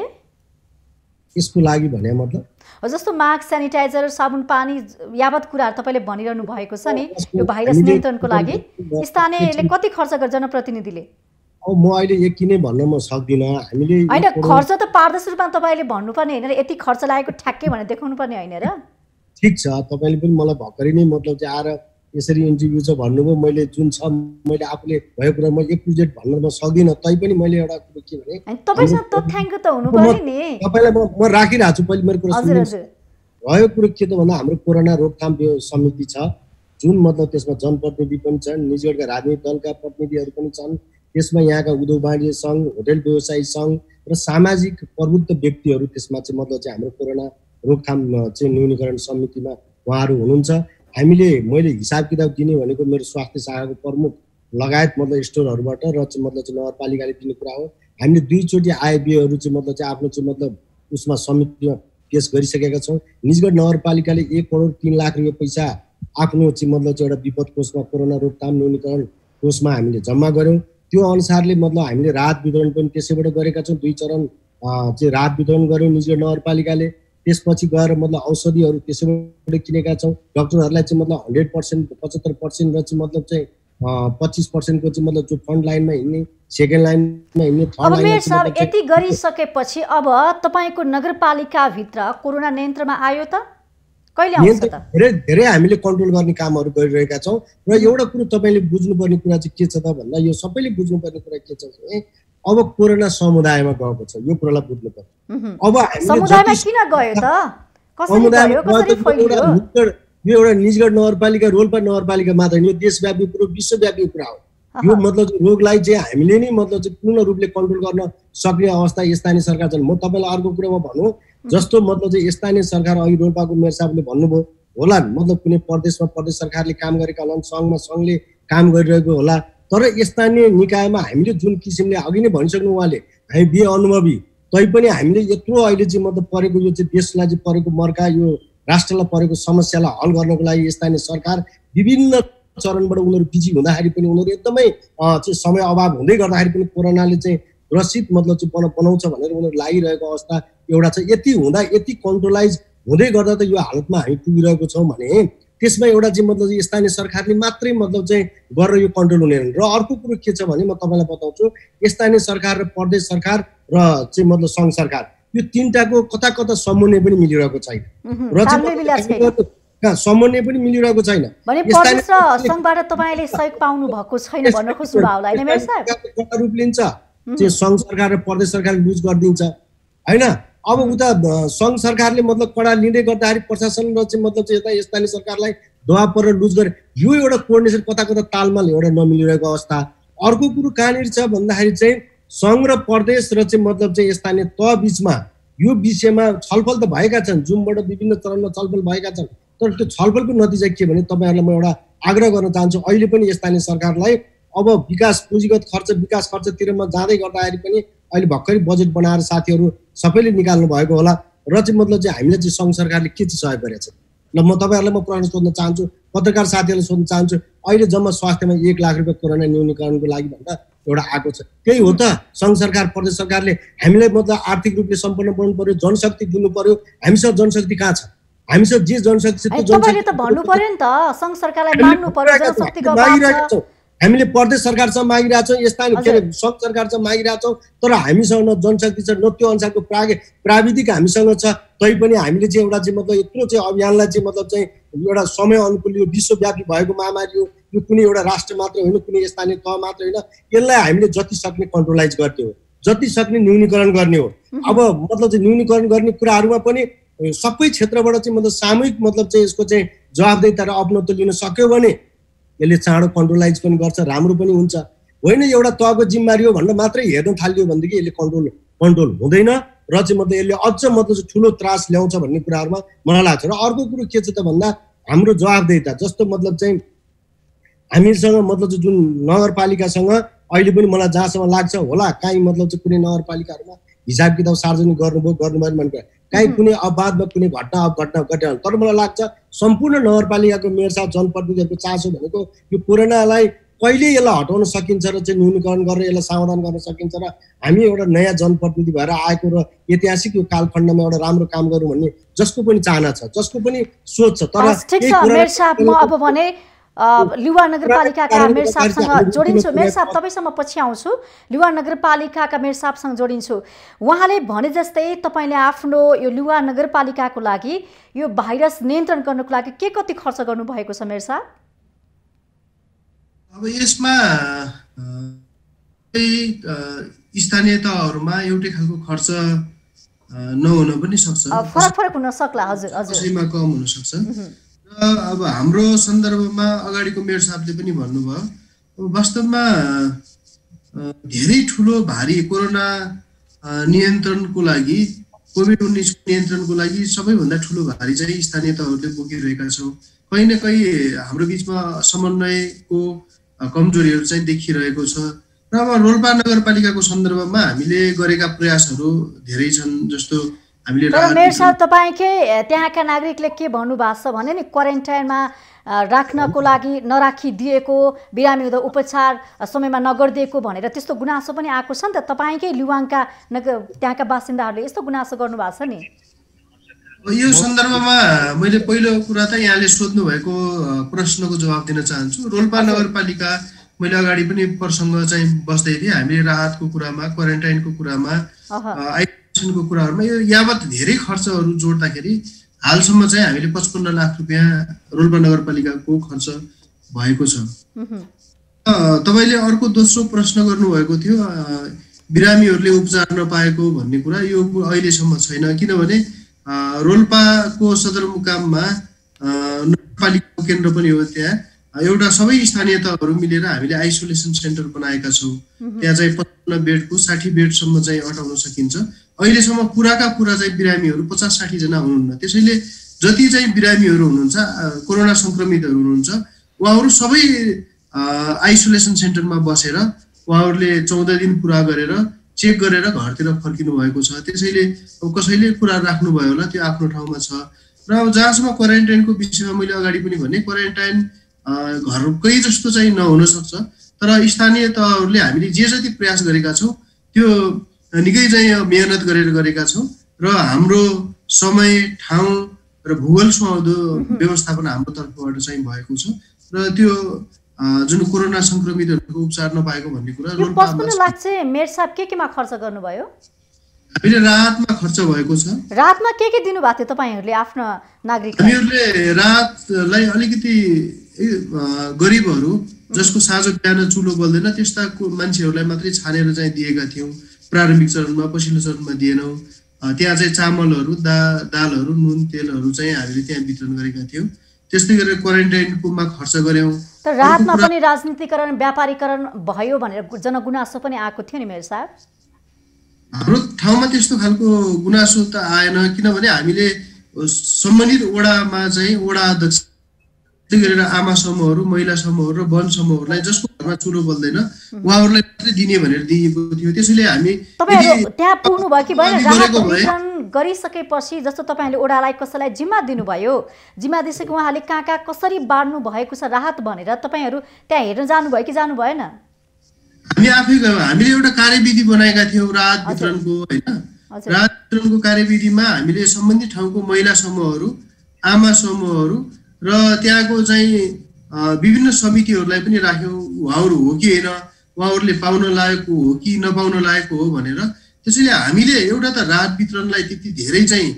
Speaker 2: यसको लागि भने मतलब
Speaker 1: जस्तो मास्क सेनिटाइजर साबुन पानी यावत कुराहरू तपाईँले भनिरहनु भएको छ नि यो भाइरस नियन्त्रणको लागि स्थानीयले कति खर्च गर्छ जनप्रतिनिधिले?
Speaker 2: अब म अहिले यकिनै भन्न म सक्दिनँ। हामीले
Speaker 1: होइन खर्च त पारदर्शी रूपमा तपाईँले भन्नुपर्ने होइन र यति खर्च लागेको ठ्याक्कै भनेर देखाउनु पर्ने होइन र?
Speaker 2: ठिक छ तपाईँले पनि मलाई भर्खरै नै मतलब चाहिँ आएर यसरी इन्टरभ्यू छ भन्नुभयो। मैले जुन छ मैले आफूले भएको कुरा म एक टु जेड भन्न म सक्दिनँ। तैपनि मैले एउटा कुरो के भने
Speaker 1: तपाईँसँग तथ्याङ्क त हुनु पर्यो नि।
Speaker 2: तपाईँलाई म म राखिरहेको छु पहिले मेरो कुरा सुन्नुहोस्। भएको कुरो के त भन्दा हाम्रो कोरोना रोकथाम समिति छ जुन मतलब त्यसमा जनप्रतिनिधि पनि छन् निजगढका राजनीतिक दलका प्रतिनिधिहरू पनि छन् त्यसमा यहाँका उद्योग वाणिज्य सङ्घ होटल व्यवसायी सङ्घ र सामाजिक प्रबुद्ध व्यक्तिहरू त्यसमा चाहिँ मतलब चाहिँ हाम्रो कोरोना रोकथाम चाहिँ न्यूनीकरण समितिमा उहाँहरू हुनुहुन्छ। हामीले मैले हिसाब किताब दिने भनेको मेरो स्वास्थ्य शाखाको प्रमुख लगायत मतलब स्टोरहरूबाट र चाहिँ मतलब चाहिँ नगरपालिकाले दिने कुरा हो। हामीले दुईचोटि आय व्ययहरू चाहिँ मतलब चाहिँ आफ्नो चाहिँ मतलब उसमा समितिमा पेस गरिसकेका छौँ। निजगढ नगरपालिकाले एक करोड तिन लाख रुपियाँ पैसा आफ्नो चाहिँ मतलब चाहिँ एउटा विपद कोषमा कोरोना रोकथाम न्यूनीकरण कोषमा हामीले जम्मा गऱ्यौँ। त्यो अनुसारले मतलब हामीले राहत वितरण पनि त्यसैबाट गरेका छौँ। दुई चरण चाहिँ राहत वितरण गऱ्यौँ निजगढ नगरपालिकाले। त्यसपछि गएर मतलब औषधिहरू त्यसैबाट किनेका छौँ। डक्टरहरूलाई चाहिँ मतलब हन्ड्रेड पर्सेन्ट पचहत्तर पर्सेन्ट र चाहिँ मतलब चाहिँ पच्चिस पर्सेन्टको चाहिँ मतलब जो फ्रन्ट लाइनमा हिँड्ने सेकेन्ड लाइनमा हिँड्ने थर्ड
Speaker 1: लाइन यति गरिसकेपछि अब तपाईँको नगरपालिकाभित्र कोरोना नियन्त्रणमा आयो त कहिले आउँछ त?
Speaker 2: धेरै धेरै हामीले कन्ट्रोल गर्ने कामहरू गरिरहेका छौँ। र एउटा कुरो तपाईँले बुझ्नुपर्ने कुरा चाहिँ के छ त भन्दा यो सबैले बुझ्नुपर्ने कुरा के छ भने अब कोरोना समुदायमा गएको छ यो कुरालाई बुझ्नु पर्छ। अब
Speaker 1: समुदायमा किन गयो त? कसरी गयो? कसरी फैलियो?
Speaker 2: यो एउटा निजगढ नगरपालिका रोल्पा नगरपालिका मात्र होइन, यो देशव्यापी कुरो विश्वव्यापी कुरा हो। यो मतलब रोगलाई चाहिँ हामीले नै मतलब चाहिँ पूर्ण रूपले कन्ट्रोल गर्न सक्ने अवस्था स्थानीय सरकार छन्। म तपाईँलाई अर्को कुरामा भनौँ, जस्तो मतलब चाहिँ स्थानीय सरकार अघि रोल्पाको मेयर साहबले भन्नुभयो होला, मतलब कुनै प्रदेशमा प्रदेश सरकारले काम गरेका होलान्, सङ्घमा सङ्घले काम गरिरहेको होला, तर स्थानीय निकायमा हामीले जुन किसिमले अघि नै भनिसक्नु उहाँले, हामी बे अनुभवी तैपनि हामीले यत्रो अहिले चाहिँ मतलब परेको यो चाहिँ देशलाई चाहिँ परेको मर्का, यो राष्ट्रलाई परेको समस्यालाई हल गर्नको लागि स्थानीय सरकार विभिन्न चरणबाट उनीहरू बिजी हुँदाखेरि पनि उनीहरू एकदमै चाहिँ समय अभाव हुँदै गर्दाखेरि पनि कोरोनाले चाहिँ ग्रसित मतलब चाहिँ बना बनाउँछ भनेर उनीहरू लागिरहेको अवस्था एउटा छ। यति हुँदा यति कन्ट्रोलाइज हुँदै गर्दा त यो हालतमा हामी पुगिरहेको छौँ भने त्यसमा एउटा चाहिँ मतलब स्थानीय सरकारले मात्रै मतलब चाहिँ गरेर यो कन्ट्रोल हुने। र अर्को कुरो के छ भने म तपाईँलाई बताउँछु, स्थानीय सरकार र प्रदेश सरकार र चाहिँ मतलब सङ्घ सरकार यो तिनटाको कता कता समन्वय पनि मिलिरहेको छैन र चाहिँ समन्वय पनि मिलिरहेको छैन।
Speaker 1: प्रदेश र सङ्घबाट तपाईँले सहयोग पाउनु भएको छैन भन्न खोज्नु भयो होला हैन मेयर साहब?
Speaker 2: कता रूप लिन्छ चाहिँ सङ्घ सरकार र प्रदेश सरकारले लुज गरिदिन्छ हैन। अब उता सङ्घ सरकारले मतलब कडा लिँदै गर्दाखेरि प्रशासन र चाहिँ मतलब चाहिँ यता स्थानीय सरकारलाई दबाब परेर लुज गरे, यो एउटा कोअर्डिनेसन कता कता तालमेल एउटा नमिलिरहेको अवस्था। अर्को कुरो कहाँनिर छ भन्दाखेरि चाहिँ सङ्घ र प्रदेश र चाहिँ मतलब चाहिँ स्थानीय तह बिचमा यो विषयमा छलफल त भएका छन्, जुमबाट विभिन्न चरणमा छलफल भएका छन्, तर त्यो छलफलको नतिजा के भने तपाईँहरूलाई म एउटा आग्रह गर्न चाहन्छु, अहिले पनि स्थानीय सरकारलाई अब विकास पुँजीगत खर्च विकास खर्चतिरमा जाँदै गर्दाखेरि पनि अहिले भर्खरै बजेट बनाएर साथीहरू सबैले निकाल्नु भएको होला र चाहिँ मतलब चाहिँ हामीले चाहिँ सङ्घ सरकारले के चाहिँ सहयोग गरेको छ। ल म तपाईँहरूलाई म प्रश्न सोध्न चाहन्छु, पत्रकार साथीहरूलाई सोध्न चाहन्छु, अहिले जम्मा स्वास्थ्यमा एक लाख रुपियाँ कोरोना न्यूनीकरणको लागि भन्दा एउटा आएको छ, त्यही हो त सङ्घ सरकार प्रदेश सरकारले हामीलाई मतलब आर्थिक रूपले सम्पन्न बनाउनु पर्यो, जनशक्ति दिनु पर्यो, हामीसँग जनशक्ति कहाँ छ? हामीसँग जे जनशक्ति छ त्यो
Speaker 1: जनशक्ति त भन्नु पर्यो नि त, सङ्घ सरकारलाई मान्नु पर्यो, जनशक्तिको अभाव छ।
Speaker 2: हामीले प्रदेश सरकारसँग मागिरहेछौँ, स्थानीय के अरे सङ्घ सरकारसँग मागिरहेछौँ, तर हामीसँग न जनशक्ति छ न त्यो अनुसारको प्राग प्राविधिक हामीसँग छ। तैपनि हामीले चाहिँ एउटा चाहिँ मतलब यत्रो चाहिँ अभियानलाई चाहिँ मतलब चाहिँ एउटा समय अनुकूल यो विश्वव्यापी भएको महामारी हो, यो कुनै एउटा राष्ट्र मात्र होइन, कुनै स्थानीय तह मात्र होइन, यसलाई हामीले जति सक्ने कन्ट्रोलाइज गर्ने हो, जति सक्ने न्यूनीकरण गर्ने हो। अब मतलब चाहिँ न्यूनीकरण गर्ने कुराहरूमा पनि सबै क्षेत्रबाट चाहिँ मतलब सामूहिक मतलब चाहिँ यसको चाहिँ जवाबदेही र अपनत्व लिन सक्यो भने यसले चाँडो कन्ट्रोलाइज पनि गर्छ, राम्रो पनि हुन्छ। होइन एउटा तहको जिम्मेवारी हो भनेर मात्रै हेर्न थालियो भनेदेखि यसले कन्ट्रोल कन्ट्रोल हुँदैन र चाहिँ मतलब यसले अझ मतलब चाहिँ ठुलो त्रास ल्याउँछ भन्ने कुराहरूमा मलाई लाग्छ। र अर्को कुरो के छ त भन्दा हाम्रो जवाबदेहिता, जस्तो मतलब चाहिँ हामीसँग मतलब चाहिँ जुन नगरपालिकासँग अहिले पनि मलाई जहाँसम्म लाग्छ होला काहीँ मतलब चाहिँ कुनै नगरपालिकाहरूमा हिसाब किताब सार्वजनिक गर्नुभयो गर्नु भएन भन्ने काहीँ कुनै अपवादमा कुनै घटना घटना घट्यो। तर मलाई लाग्छ सम्पूर्ण नगरपालिकाको मेयर साहब जनप्रतिनिधिहरूको चासो भनेको यो कोरोनालाई कहिले यसलाई हटाउन सकिन्छ र चाहिँ न्यूनीकरण गरेर यसलाई समाधान गर्न सकिन्छ र हामी एउटा नयाँ जनप्रतिनिधि भएर आएको र ऐतिहासिक यो कालखण्डमा एउटा राम्रो काम गरौँ भन्ने जसको पनि चाहना छ, जसको पनि सोच छ। तर
Speaker 1: ठिक छ मेयर साहब, म अब भने लिवा नगरपालिकाका मेयर साहबसँग जोडिन्छु। मेयर साहब तपाईँसँग पछि आउँछु, लिवा नगरपालिकाका मेयर साहबसँग जोडिन्छु। उहाँले भने जस्तै तपाईँले आफ्नो यो लिवा नगरपालिकाको लागि यो भाइरस नियन्त्रण गर्नको लागि के कति खर्च गर्नुभएको छ मेयर साहब?
Speaker 3: अब यसमा स्थानीय तहहरूमा एउटै खालको खर्च नहुन पनि सक्छ,
Speaker 1: फरक फरक हुन सक्ला। हजुर हजुर,
Speaker 3: कसैमा कम हुन सक्छ। र अब हाम्रो सन्दर्भमा अगाडिको मेयर साहबले पनि भन्नुभयो, अब वास्तवमा धेरै ठुलो भारी कोरोना नियन्त्रणको लागि, कोभिड उन्नाइस नियन्त्रणको लागि सबैभन्दा ठुलो भारी चाहिँ स्थानीय तहहरूले बोकिरहेका छौँ। कहीँ न कहीँ हाम्रो बिचमा समन्वयको कमजोरीहरू चाहिँ देखिरहेको छ। र अब रोल्पा नगरपालिकाको सन्दर्भमा हामीले गरेका प्रयासहरू धेरै छन्, जस्तो हामीले
Speaker 1: तर मेयर साहब तपाईँकै त्यहाँका नागरिकले के भन्नुभएको छ भने नि क्वारेन्टाइनमा राख्नको लागि नराखिदिएको, बिरामीको उपचार समयमा नगरिदिएको भनेर त्यस्तो गुनासो पनि आएको छ नि त। तपाईँकै लिवाङका नगर त्यहाँका बासिन्दाहरूले यस्तो गुनासो गर्नुभएको छ नि।
Speaker 3: यो सन्दर्भमा मैले पहिलो कुरा त यहाँले सोध्नु भएको प्रश्नको जवाब दिन चाहन्छु। रोल्पा नगरपालिका मैले अगाडि पनि प्रसङ्ग चाहिँ बस्दै थिएँ, हामीले राहतको कुरामा, क्वारेन्टाइनको कुरामा, आइसोलेसनको कुराहरूमा यो यावत धेरै खर्चहरू जोड्दाखेरि हालसम्म चाहिँ हामीले पचपन्न लाख रुपियाँ रोल्पा नगरपालिकाको खर्च भएको छ। तपाईँले अर्को दोस्रो प्रश्न गर्नुभएको थियो बिरामीहरूले उपचार नपाएको भन्ने कुरा, यो अहिलेसम्म छैन। किनभने रोल्पाको सदरमुकाममा पालिकाको केन्द्र पनि हो। त्यहाँ एउटा सबै स्थानीय तहहरू मिलेर हामीले आइसोलेसन सेन्टर बनाएका छौँ। त्यहाँ चाहिँ पचपन्न बेडको साठी बेडसम्म चाहिँ अटाउन सकिन्छ। अहिलेसम्म पुराका पुरा चाहिँ बिरामीहरू पचास साठी जना हुनुहुन्न। त्यसैले जति चाहिँ बिरामीहरू हुनुहुन्छ, कोरोना सङ्क्रमितहरू हुनुहुन्छ, उहाँहरू सबै आइसोलेसन सेन्टरमा बसेर उहाँहरूले चौध दिन पुरा गरेर चेक गरेर घरतिर फर्किनु भएको छ। त्यसैले अब कसैले कुरा राख्नुभयो होला, त्यो आफ्नो ठाउँमा छ। र अब जहाँसम्म क्वारेन्टाइनको विषयमा मैले अगाडि पनि भने, क्वारेन्टाइन घरकै जस्तो चाहिँ नहुन सक्छ, तर स्थानीय तहहरूले हामीले जे जति प्रयास गरेका छौँ त्यो निकै चाहिँ मेहनत गरेर गरेका छौँ र हाम्रो समय, ठाउँ र भूगोल सुहाउँदो व्यवस्थापन हाम्रो तर्फबाट चाहिँ भएको छ र त्यो जुन कोरोना सङ्क्रमितहरूको उपचार नपाएको भन्ने कुरा
Speaker 1: पचपन्न लाख चाहिँ मेयर साहब के केमा खर्च गर्नुभयो?
Speaker 3: हामीले राहतमा खर्च भएको छ।
Speaker 1: राहतमा के के दिनुभएको थियो तपाईँहरूले आफ्नो नागरिक?
Speaker 3: हामीहरूले राहतलाई अलिकति गरिबहरू जसको साँझो बिहान चुलो बल्दैन त्यस्ता मान्छेहरूलाई मात्रै छानेर चाहिँ दिएका थियौँ। प्रारम्भिक चरणमा, पछिल्लो चरणमा दिएनौँ। त्यहाँ चाहिँ चामलहरू, दा दालहरू, नुन, तेलहरू चाहिँ हामीले त्यहाँ वितरण गरेका थियौँ। त्यस्तै गरेर क्वारेन्टाइनकोमा खर्च गऱ्यौँ।
Speaker 1: तर राहतमा पनि राजनीतिकरण, व्यापारीकरण भयो भनेर जनगुनासो पनि आएको थियो नि मेयर साहब?
Speaker 3: हाम्रो ठाउँमा त्यस्तो खालको गुनासो त आएन, किनभने हामीले सम्बन्धित वडामा चाहिँ वडा अध्यक्ष गरेर आमा समूहहरू, महिला समूहहरू र वन समूहहरूलाई जसको घरमा चुलो बल्दैन उहाँहरूलाई मात्रै दिने भनेर दिएको थियो। त्यसैले हामी
Speaker 1: तपाईँहरू त्यहाँ पुग्नु भयो कि भएन? राहत वितरण गरिसकेपछि जस्तो तपाईँहरूले ओडालाई कसैलाई जिम्मा दिनुभयो, जिम्मा दिइसके उहाँहरूले कहाँ कहाँ कसरी बाँड्नु भएको छ राहत भनेर तपाईँहरू त्यहाँ हेर्न जानुभयो कि जानु भएन?
Speaker 3: हामी आफै गयौँ। हामीले एउटा कार्यविधि बनाएका थियौँ राहत वितरणको, होइन? राहत वितरणको कार्यविधिमा हामीले सम्बन्धित ठाउँको महिला समूहहरू, आमा समूहहरू र त्यहाँको चाहिँ विभिन्न समितिहरूलाई पनि राख्यौँ। उहाँहरू हो कि होइन, उहाँहरूले पाउन लागेको हो कि नपाउन लागेको हो भनेर। त्यसैले हामीले एउटा त राहत वितरणलाई त्यति धेरै चाहिँ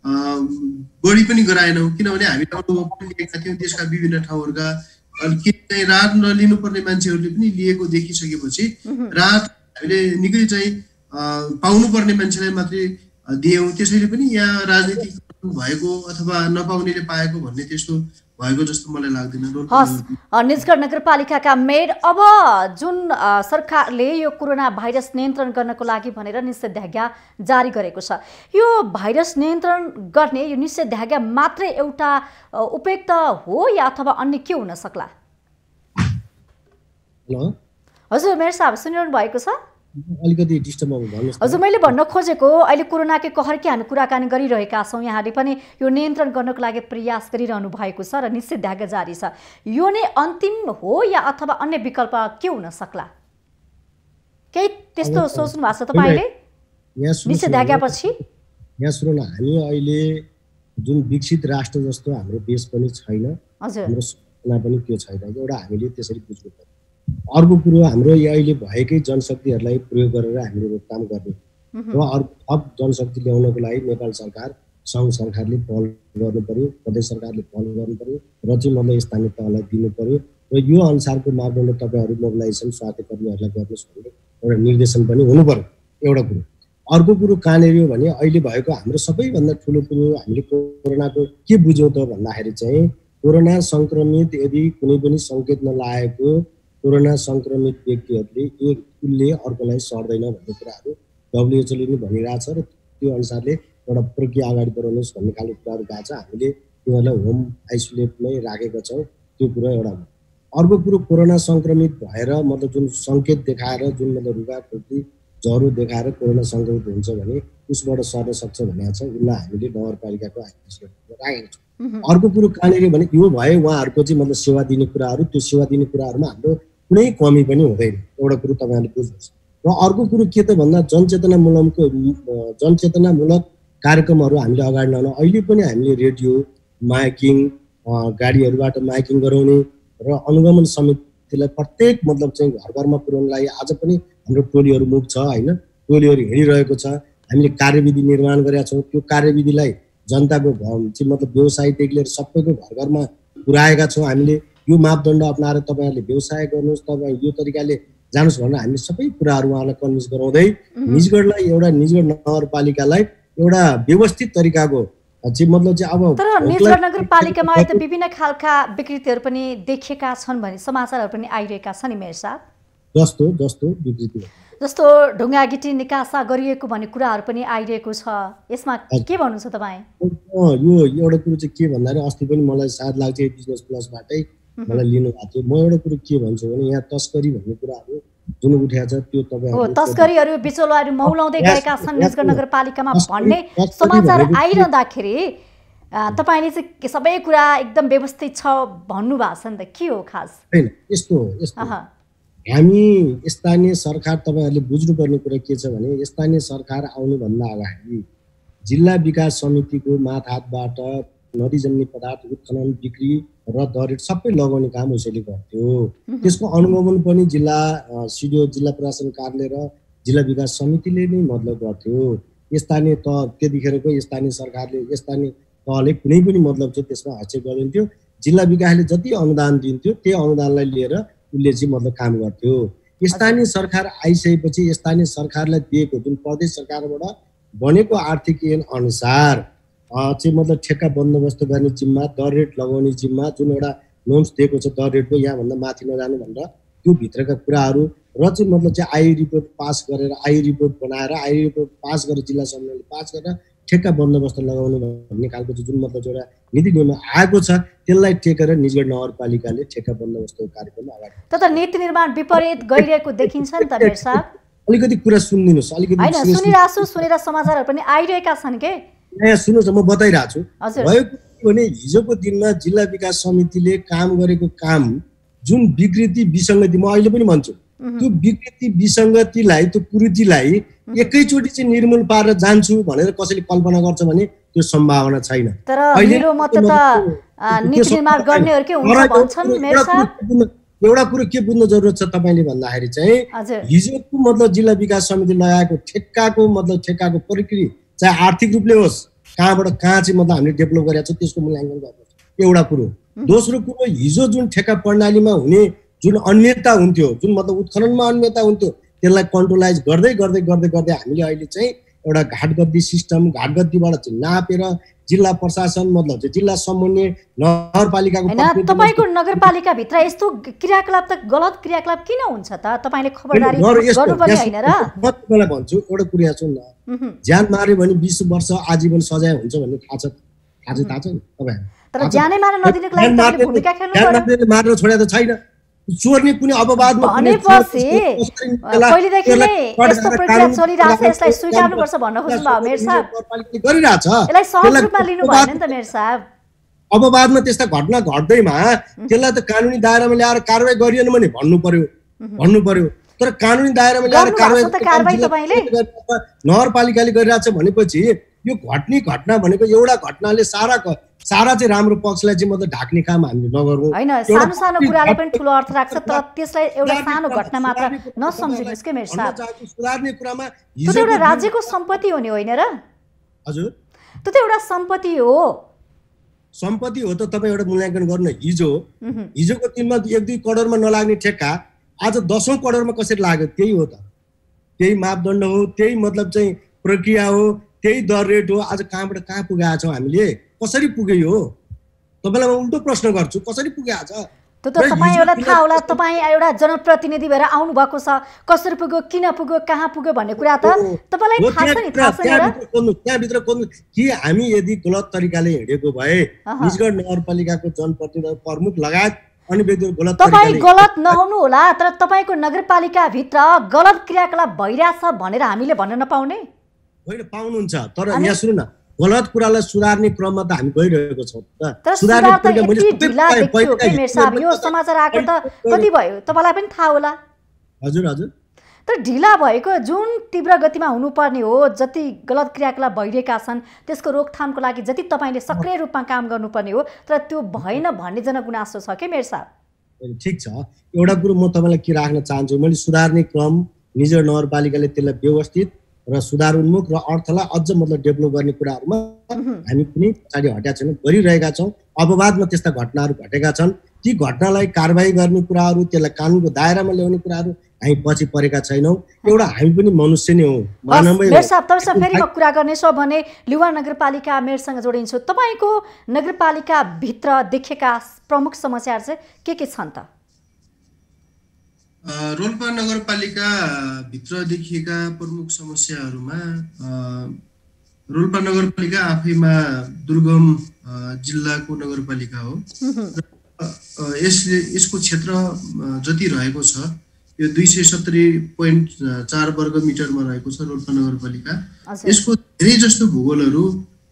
Speaker 3: बढी पनि गराएनौँ, किनभने हामीले अनुभव पनि लिएका थियौँ देशका विभिन्न ठाउँहरूका। के चाहिँ राहत नलिनुपर्ने मान्छेहरूले पनि लिएको देखिसकेपछि राहत हामीले निकै चाहिँ पाउनुपर्ने मान्छेलाई मात्रै दियौँ। त्यसैले पनि यहाँ राजनीतिक भएको अथवा नपाउनेले पाएको भन्ने त्यस्तो भएको जस्तो मलाई लाग्दैन।
Speaker 1: हस्, निजगढ नगरपालिकाका मेयर, अब जुन सरकारले यो कोरोना भाइरस नियन्त्रण गर्नको लागि भनेर निषेधाज्ञा जारी गरेको छ, यो भाइरस नियन्त्रण गर्ने यो निषेधाज्ञा मात्रै एउटा उपयुक्त हो या अथवा अन्य के हुन सक्ला? हजुर मेयर साहब सुनिरहनु भएको छ?
Speaker 2: अलिकति डिस्टर्ब भन्नुहोस्।
Speaker 1: हजुर, मैले भन्न खोजेको अहिले कोरोनाकै कहरकै हामी कुराकानी गरिरहेका छौँ। यहाँले पनि यो नियन्त्रण गर्नको लागि प्रयास गरिरहनु भएको छ र निषेधाज्ञा जारी छ। यो नै अन्तिम हो या अथवा अन्य विकल्प के हुन सक्ला? केही त्यस्तो सोच्नु भएको छ तपाईँले निषेधाज्ञा पछि?
Speaker 2: यहाँ सुरु न, हामी अहिले जुन विकसित राष्ट्र जस्तो हाम्रो देश पनि छैन, हाम्रो सपना पनि त्यो छैन। एउटा हामीले त्यसरी बुझ्नु पर्छ। अर्को कुरो, हाम्रो यो अहिले भएकै जनशक्तिहरूलाई प्रयोग गरेर हामीले रोकथाम गर्ने र अर्को थप जनशक्ति ल्याउनको लागि नेपाल सरकार, सङ्घ सरकारले पहल गर्नु पर्यो, प्रदेश सरकारले पहल गर्नु पर्यो र चाहिँ मतलब स्थानीय तहलाई दिनु पर्यो र यो अनुसारको मापदण्ड तपाईँहरू मोबिलाइजेसन स्वास्थ्य कर्मीहरूलाई गर्नुहोस् भन्ने एउटा निर्देशन पनि हुनु पर्यो, एउटा कुरो। अर्को कुरो कहाँनिर हो भने अहिले भएको हाम्रो सबैभन्दा ठुलो कुरो हामीले कोरोनाको के बुझ्यौँ त भन्दाखेरि चाहिँ कोरोना सङ्क्रमित यदि कुनै पनि सङ्केत नलागेको कोरोना सङ्क्रमित व्यक्तिहरूले एक उसले अर्कोलाई सर्दैन भन्ने कुराहरू डब्लुएचओले पनि भनिरहेछ र त्यो अनुसारले एउटा प्रक्रिया अगाडि बढाउनुहोस् भन्ने खालको कुराहरू गएको छ। हामीले तिनीहरूलाई होम आइसोलेटमै राखेका छौँ, त्यो कुरा एउटा हो। अर्को कुरो, कोरोना सङ्क्रमित भएर मतलब जुन सङ्केत देखाएर जुन मतलब रुगा खोकी ज्वरो देखाएर कोरोना सङ्क्रमित हुन्छ भने उसबाट सर्न सक्छ भनेको छ, उसलाई हामीले नगरपालिकाको आइसोलेटमा राखेका छौँ। अर्को कुरो कहाँनिर भने यो भए उहाँहरूको चाहिँ मतलब सेवा दिने कुराहरू, त्यो सेवा दिने कुराहरूमा हाम्रो कुनै कमी पनि हुँदैन, एउटा कुरो तपाईँहरूले बुझ्नुहोस्। र अर्को कुरो के त भन्दा जनचेतनामूलकको जनचेतनामूलक कार्यक्रमहरू हामीले अगाडि ल्याउन अहिले पनि हामीले रेडियो माइकिङ, गाडीहरूबाट माइकिङ गराउने र अनुगमन समितिलाई प्रत्येक मतलब चाहिँ घर घरमा पुर्याउनको लागि आज पनि हाम्रो टोलीहरू मुभ छ, होइन? टोलीहरू हिँडिरहेको छ। हामीले कार्यविधि निर्माण गरेका छौँ। त्यो कार्यविधिलाई जनताको चाहिँ मतलब व्यवसायदेखि लिएर सबैको घर घरमा पुर्याएका छौँ। हामीले यो मापदण्ड अपनाएर तपाईँहरूले व्यवसाय गर्नुहोस्, तपाईँ यो तरिकाले जानुहोस् भनेर हामीले सबै कुराहरू उहाँलाई कन्भिन्स गराउँदै निजगढलाई एउटा निजगढ नगरपालिकालाई एउटा व्यवस्थित तरिकाको चाहिँ मतलब चाहिँ अब
Speaker 1: तर निजगढ नगरपालिकामा त विभिन्न खालका विकृतिहरू पनि देखिएका छन् भन्ने समाचारहरू पनि आइरहेका छन् नि मेयर साहब।
Speaker 2: जस्तो जस्तो विकृति
Speaker 1: जस्तो ढुङ्गा गिटी निकासा गरिएको भन्ने कुराहरू पनि आइरहेको छ, यसमा के भन्नुहुन्छ तपाईँ?
Speaker 2: यो एउटा कुरो चाहिँ के भन्दाखेरि अस्ति पनि मलाई साथ लाग्छ बिजनेस प्लसबाटै मलाई लिनु भएको थियो। म एउटा कुरो के भन्छु भने यहाँ तस्करी भन्ने कुराहरू जुन उठेको छ त्यो तपाईहरु
Speaker 1: तस्करीहरू बिचौलाहरू मौलाउँदै गएका छन् निजगढ नगरपालिकामा भन्ने समाचार आइरहँदाखेरि तपाईले चाहिँ सबै कुरा एकदम व्यवस्थित छ भन्नु भएको छ नि त, के हो खास?
Speaker 2: हैन यस्तो यस्तो हामी स्थानीय सरकार तपाईहरुले बुझ्नुपर्ने कुरा के छ भने स्थानीय सरकार आउनुभन्दा अगाडि जिल्ला विकास समितिको माथहातबाट नदीजन्य पदार्थ उत्खनन बिक्री र दरेट सबै लगाउने काम उसैले गर्थ्यो। त्यसको अनुगमन पनि जिल्ला सिडिओ जिल्ला प्रशासन कार्यालय र जिल्ला विकास समितिले नै मतलब गर्थ्यो। स्थानीय तह त्यतिखेरको स्थानीय सरकारले स्थानीय तहले कुनै पनि मतलब चाहिँ त्यसमा हस्तक्षेप गर्दैनथ्यो। जिल्ला विकासले जति अनुदान दिन्थ्यो त्यही अनुदानलाई लिएर उसले चाहिँ मतलब काम गर्थ्यो। स्थानीय सरकार आइसकेपछि स्थानीय सरकारलाई दिएको जुन प्रदेश सरकारबाट बनेको आर्थिक ऐन अनुसार चाहिँ मतलब ठेक्का बन्दोबस्त गर्ने जिम्मा, दर रेट लगाउने जिम्मा जुन एउटा नोम्स दिएको छ दर रेटको यहाँभन्दा माथि नजानु भनेर त्यो भित्रका कुराहरू र चाहिँ मतलब चाहिँ आई रिपोर्ट पास गरेर आई रिपोर्ट बनाएर आई रिपोर्ट पास गरेर जिल्ला सम्मेलनले पास गरेर ठेक्का बन्दोबस्त लगाउनु भन्ने खालको जुन मतलब एउटा नीति नियम आएको छ त्यसलाई टेकेर निजगढ नगरपालिकाले ठेक्का बन्दोबस्तको कार्यक्रम अगाडि
Speaker 1: त नीति निर्माण विपरीत गइरहेको देखिन्छ नि त मेयर साहब।
Speaker 2: अलिकति कुरा सुनिदिनुस्, अलिकति
Speaker 1: हैन सुनिराछु, सुनेर समाचारहरू पनि आइरहेका छन् के?
Speaker 2: यहाँ सुन्नुहोस् म बताइरहेको छु। भएको भने हिजोको दिनमा जिल्ला विकास समितिले काम गरेको काम जुन विकृति विसङ्गति म अहिले पनि भन्छु त्यो विकृति विसङ्गतिलाई त्यो कुरीतिलाई एकैचोटि चाहिँ निर्मूल पारेर जान्छु भनेर कसैले कल्पना गर्छ भने त्यो सम्भावना छैन।
Speaker 1: तर मेरो मत त नीति निर्माण गर्नेहरुकै हुन्छ भन्छन् मेयर साहब।
Speaker 2: एउटा कुरो के बुझ्न जरुरत छ तपाईले भन्दाखेरि चाहिँ हिजोको मतलब जिल्ला विकास समिति लगाएको ठेक्काको मतलब ठेक्काको प्रक्रिया चाहे आर्थिक रूपले होस् कहाँबाट कहाँ चाहिँ मतलब हामीले डेभलप गरेका छौँ त्यसको मूल्याङ्कन गर्नुपर्छ एउटा कुरो। दोस्रो कुरो हिजो जुन ठेक्का प्रणालीमा हुने जुन अन्यता हुन्थ्यो जुन मतलब उत्खननमा अन्यता हुन्थ्यो त्यसलाई कन्ट्रोलाइज गर्दै गर्दै गर्दै गर्दै हामीले अहिले चाहिँ एउटा घाटगद्दी सिस्टम घाटगद्दीबाट चाहिँ नापेर जिल्ला प्रशासन मतलब चाहिँ जिल्ला समन्वय नगरपालिकाको
Speaker 1: हैन तपाईको नगरपालिका भित्र यस्तो क्रियाकलाप त गलत क्रियाकलाप किन हुन्छ त? तपाईले खबरदारी गर्नुपर्ने हैन र?
Speaker 2: म तपाईलाई भन्छु एउटा कुरा सुन न, ज्यान मार्यो भने बीस वर्ष आजीवन सजाय हुन्छ भन्ने थाहा छ थाहा छ थाहा छ तपाईहरु?
Speaker 1: तर ज्यानै मार्न नदिनको लागि तपाईले भूमिका खेल्नु पर्यो।
Speaker 2: मार्न छोडेको त छैन, चोर्ने कुनै अपवादमा
Speaker 1: भनेपछि पहिलेदेखि नै यस्तो प्रक्रिया चलिरहेछ यसलाई स्वीकार्नुपर्छ भन्न खोज्नु भयो मेयर साहब?
Speaker 2: गरिरहेछ,
Speaker 1: यसलाई सहज रूपमा लिनु भएन नि त मेयर साहब?
Speaker 2: अपवादमा त्यस्ता घटना घट्दैमा त्यसलाई त कानुनी दायरामा ल्याएर कारबाही गरिएन भने भन्नु पर्यो भन्नु पर्यो। तर कानुनी दायरामा ल्याएर कारबाही नगरपालिकाले गरिरहेछ भनेपछि यो घट्ने घटना भनेको एउटा घटनाले सारा सारा चाहिँ राम्रो पक्षलाई चाहिँ मतलब ढाक्ने काम हामीले नगरौँ
Speaker 1: हैन। सानो सानो कुराले पनि ठुलो अर्थ राख्छ तर त्यसलाई एउटा सानो घटना मात्र नसम्झिनुस् के मेयर साहब।
Speaker 2: सुधार्ने कुरामा
Speaker 1: त्यो त एउटा राज्यको सम्पत्ति हो नि होइन र?
Speaker 2: हजुर
Speaker 1: त्यो त एउटा सम्पत्ति हो।
Speaker 2: सम्पत्ति हो त तपाईँ एउटा मूल्याङ्कन गर्नु। हिजो हिजोको दिनमा एक दुई करोडमा नलाग्ने ठेक्का आज दसौँ करोडमा कसरी लाग्यो? त्यही हो त, त्यही मापदण्ड हो, त्यही मतलब चाहिँ प्रक्रिया हो, त्यही दर रेट हो। आज कहाँबाट कहाँ पुगेका छौँ हामीले? कसरी पुग्यो हो? तपाईलाई म उल्टो प्रश्न गर्छु, कसरी पुगेको छ?
Speaker 1: त्यो त तपाईँ एउटा थाहा होला, तपाईँ एउटा जनप्रतिनिधि भएर आउनु भएको छ, कसरी पुग्यो, किन पुग्यो, कहाँ पुग्यो भन्ने कुरा त तपाईलाई थाहा छ नि? थाहा छैन र?
Speaker 2: त्यहाँभित्र खोज्नु कि हामी यदि गलत तरिकाले हिँडेको भए निजगढ नगरपालिकाको जनप्रतिनिधि प्रमुख लगायत अन्य व्यक्तिहरू गलत
Speaker 1: तपाईँ गलत नहुनु होला तर तपाईँको नगरपालिका भित्र गलत क्रियाकलाप भइरहेछ भनेर हामीले भन्न नपाउने
Speaker 2: होइन? पाउनुहुन्छ, तर यहाँ सुन्नु न, गलत कुरालाई सुधार्ने क्रममा त हामी गइरहेको छौँ।
Speaker 1: तर सुधार त यति ढिला देखियो के मेयर साहब? यो समाचार आएको त कति भयो तपाईलाई पनि थाहा होला।
Speaker 2: हजुर हजुर।
Speaker 1: तर ढिला भएको जुन तीव्र गतिमा हुनुपर्ने हो, जति गलत क्रियाकलाप भइरहेका छन् त्यसको रोकथामको लागि जति तपाईँले सक्रिय रूपमा काम गर्नुपर्ने हो तर त्यो भएन भन्ने जनगुनासो छ के मेयर साहब?
Speaker 2: ठिक छ, एउटा कुरो म तपाईँलाई के राख्न चाहन्छु, मैले सुधार्ने क्रम निजगढ नगरपालिकाले त्यसलाई व्यवस्थित र सुधार उन्मुख र अर्थलाई अझ मतलब डेभलप गर्ने कुराहरूमा हामी कुनै पछाडि हटेका छैनौँ, गरिरहेका छौँ। अपवादमा त्यस्ता घटनाहरू घटेका छन्, ती घटनालाई कारबाही गर्ने कुराहरू, त्यसलाई कानुनको दायरामा ल्याउने कुराहरू हामी पछि परेका छैनौँ। एउटा हामी पनि मनुष्य नै हौँ, मानवै
Speaker 1: मेयर साहब, तपाईँसँग फेरि म कुरा गर्नेछु भने लिवर नगरपालिका मेयरसँग जोडिन्छु। तपाईँको नगरपालिकाभित्र देखेका प्रमुख समस्याहरू चाहिँ के के छन् त?
Speaker 3: रोल्पा नगरपालिकाभित्र देखिएका प्रमुख समस्याहरूमा रोल्पा नगरपालिका आफैमा दुर्गम जिल्लाको नगरपालिका हो। यसले यसको क्षेत्र जति रहेको छ यो दुई सय सत्तरी पोइन्ट चार वर्ग मिटरमा रहेको छ रोल्पा नगरपालिका। यसको धेरै जस्तो भूगोलहरू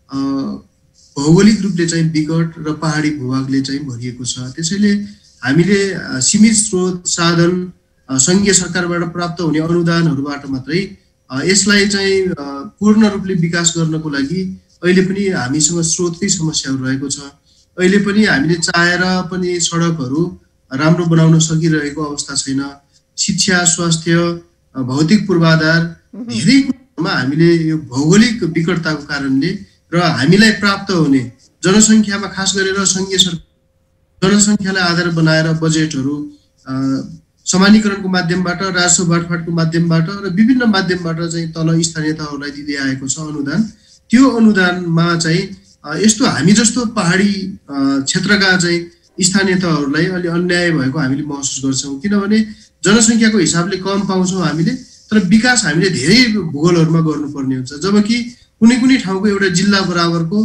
Speaker 3: भौगोलिक रूपले चाहिँ विकट र पहाडी भूभागले चाहिँ भरिएको छ। त्यसैले हामीले सीमित स्रोत साधन सङ्घीय सरकारबाट प्राप्त हुने अनुदानहरूबाट मात्रै यसलाई चाहिँ पूर्ण रूपले विकास गर्नको लागि अहिले पनि हामीसँग स्रोतकै समस्याहरू रहेको छ। अहिले पनि हामीले चाहेर पनि सडकहरू राम्रो बनाउन सकिरहेको अवस्था छैन। शिक्षा, स्वास्थ्य, भौतिक पूर्वाधार धेरै कुरामा हामीले यो भौगोलिक विकटताको कारणले र हामीलाई प्राप्त हुने जनसङ्ख्यामा खास गरेर सङ्घीय सरकार जनसङ्ख्यालाई आधार बनाएर बजेटहरू समानीकरणको माध्यमबाट, राजस्व बाँडफाँडको माध्यमबाट र विभिन्न माध्यमबाट चाहिँ तल स्थानीय तहहरूलाई दिँदै आएको छ अनुदान। त्यो अनुदानमा चाहिँ यस्तो हामी जस्तो पहाडी क्षेत्रका चाहिँ स्थानीय तहहरूलाई अलि अन्याय भएको हामीले महसुस गर्छौँ। किनभने जनसङ्ख्याको हिसाबले कम पाउँछौँ हामीले, तर विकास हामीले धेरै भूगोलहरूमा गर्नुपर्ने हुन्छ। जबकि कुनै कुनै ठाउँको एउटा जिल्ला बराबरको